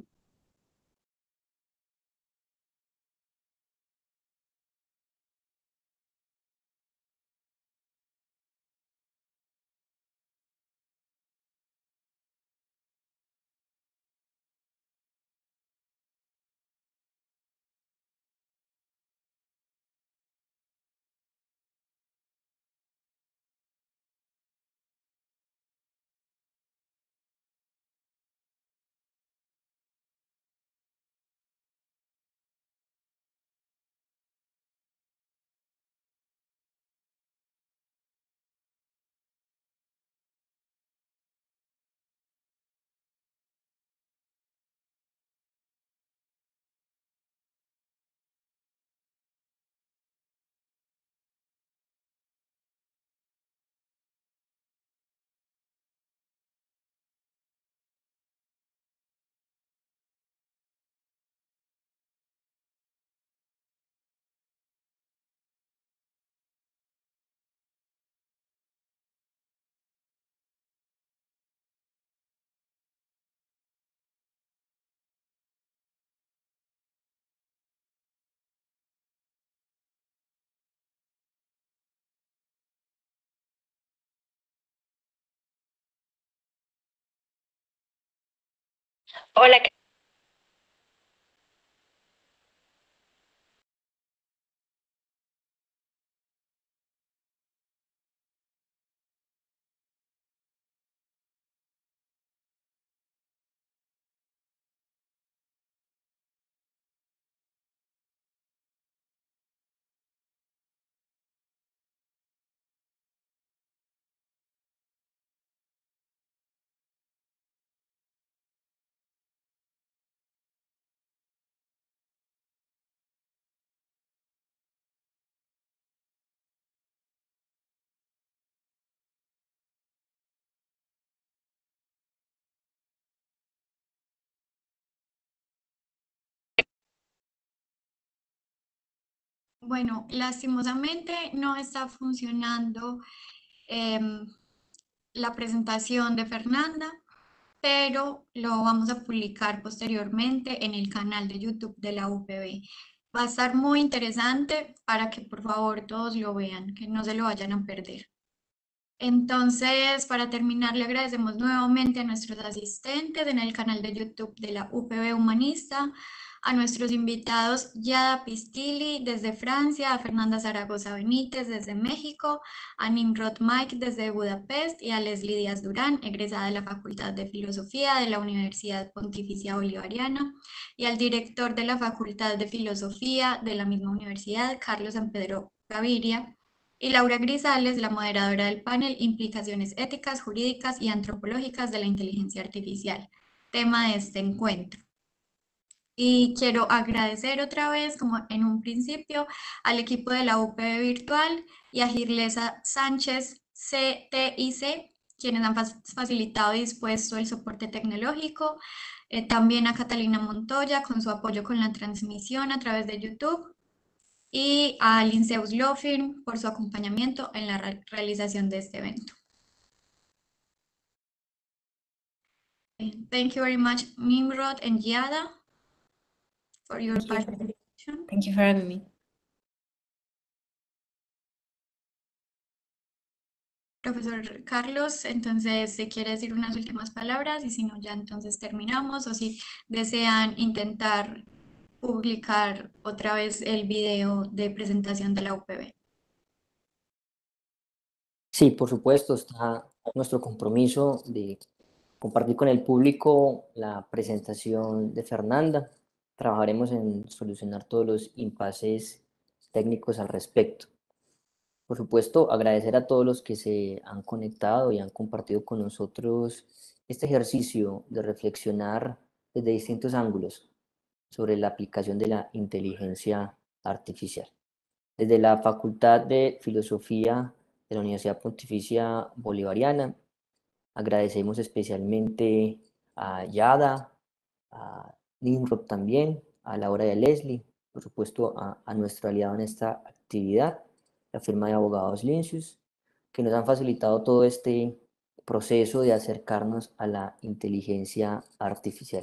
Hola, ¿qué- Bueno, lastimosamente no está funcionando em, la presentación de Fernanda, pero lo vamos a publicar posteriormente en el canal de YouTube de la U P B. Va a estar muy interesante para que por favor todos lo vean, que no se lo vayan a perder. Entonces, para terminar, le agradecemos nuevamente a nuestros asistentes en el canal de YouTube de la U P B Humanista, a nuestros invitados Yada Pistili desde Francia, a Fernanda Zaragoza Benítez desde México, a Nimrod Mike desde Budapest y a Leslie Díaz Durán, egresada de la Facultad de Filosofía de la Universidad Pontificia Bolivariana, y al director de la Facultad de Filosofía de la misma universidad, Carlos San Pedro Gaviria, y Laura Grisales, la moderadora del panel Implicaciones éticas, jurídicas y antropológicas de la inteligencia artificial, tema de este encuentro. Y quiero agradecer otra vez, como en un principio, al equipo de la U P B Virtual y a Girlesa Sánchez C T I C, quienes han facilitado y dispuesto el soporte tecnológico. Eh, también a Catalina Montoya con su apoyo con la transmisión a través de YouTube. Y a Linceus Law Firm por su acompañamiento en la re realización de este evento. Thank you very much, Nimrod and Yada, for your Thank you. participation. Thank you for having me. Profesor Carlos, entonces, si quiere decir unas últimas palabras y si no, ya entonces terminamos, o si desean intentar publicar otra vez el video de presentación de la U P B. Sí, por supuesto, está nuestro compromiso de compartir con el público la presentación de Fernanda. Trabajaremos en solucionar todos los impases técnicos al respecto. Por supuesto, agradecer a todos los que se han conectado y han compartido con nosotros este ejercicio de reflexionar desde distintos ángulos sobre la aplicación de la inteligencia artificial. Desde la Facultad de Filosofía de la Universidad Pontificia Bolivariana, agradecemos especialmente a Yada, a Nimrod también, a Laura y a Leslie, por supuesto a, a nuestro aliado en esta actividad, la firma de abogados Lincius, que nos han facilitado todo este proceso de acercarnos a la inteligencia artificial.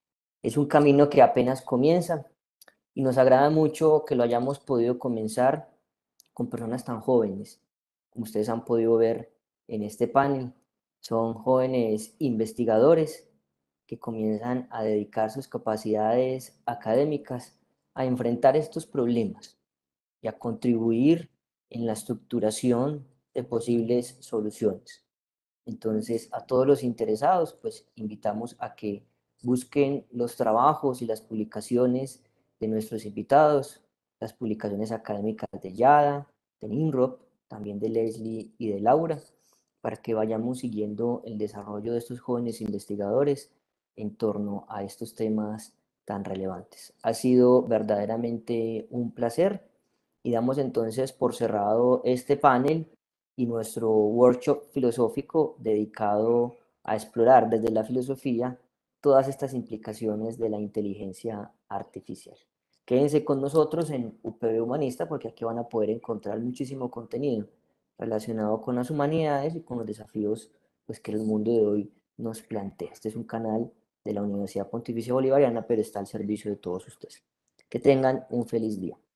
Es un camino que apenas comienza y nos agrada mucho que lo hayamos podido comenzar con personas tan jóvenes, como ustedes han podido ver en este panel. Son jóvenes investigadores que comienzan a dedicar sus capacidades académicas a enfrentar estos problemas y a contribuir en la estructuración de posibles soluciones. Entonces, a todos los interesados, pues invitamos a que busquen los trabajos y las publicaciones de nuestros invitados, las publicaciones académicas de Yada, de Nimrod, también de Leslie y de Laura, para que vayamos siguiendo el desarrollo de estos jóvenes investigadores en torno a estos temas tan relevantes. Ha sido verdaderamente un placer y damos entonces por cerrado este panel y nuestro workshop filosófico dedicado a explorar desde la filosofía todas estas implicaciones de la inteligencia artificial. Quédense con nosotros en U P B Humanista porque aquí van a poder encontrar muchísimo contenido relacionado con las humanidades y con los desafíos pues, que el mundo de hoy nos plantea. Este es un canal de la Universidad Pontificia Bolivariana, pero está al servicio de todos ustedes. Que tengan un feliz día.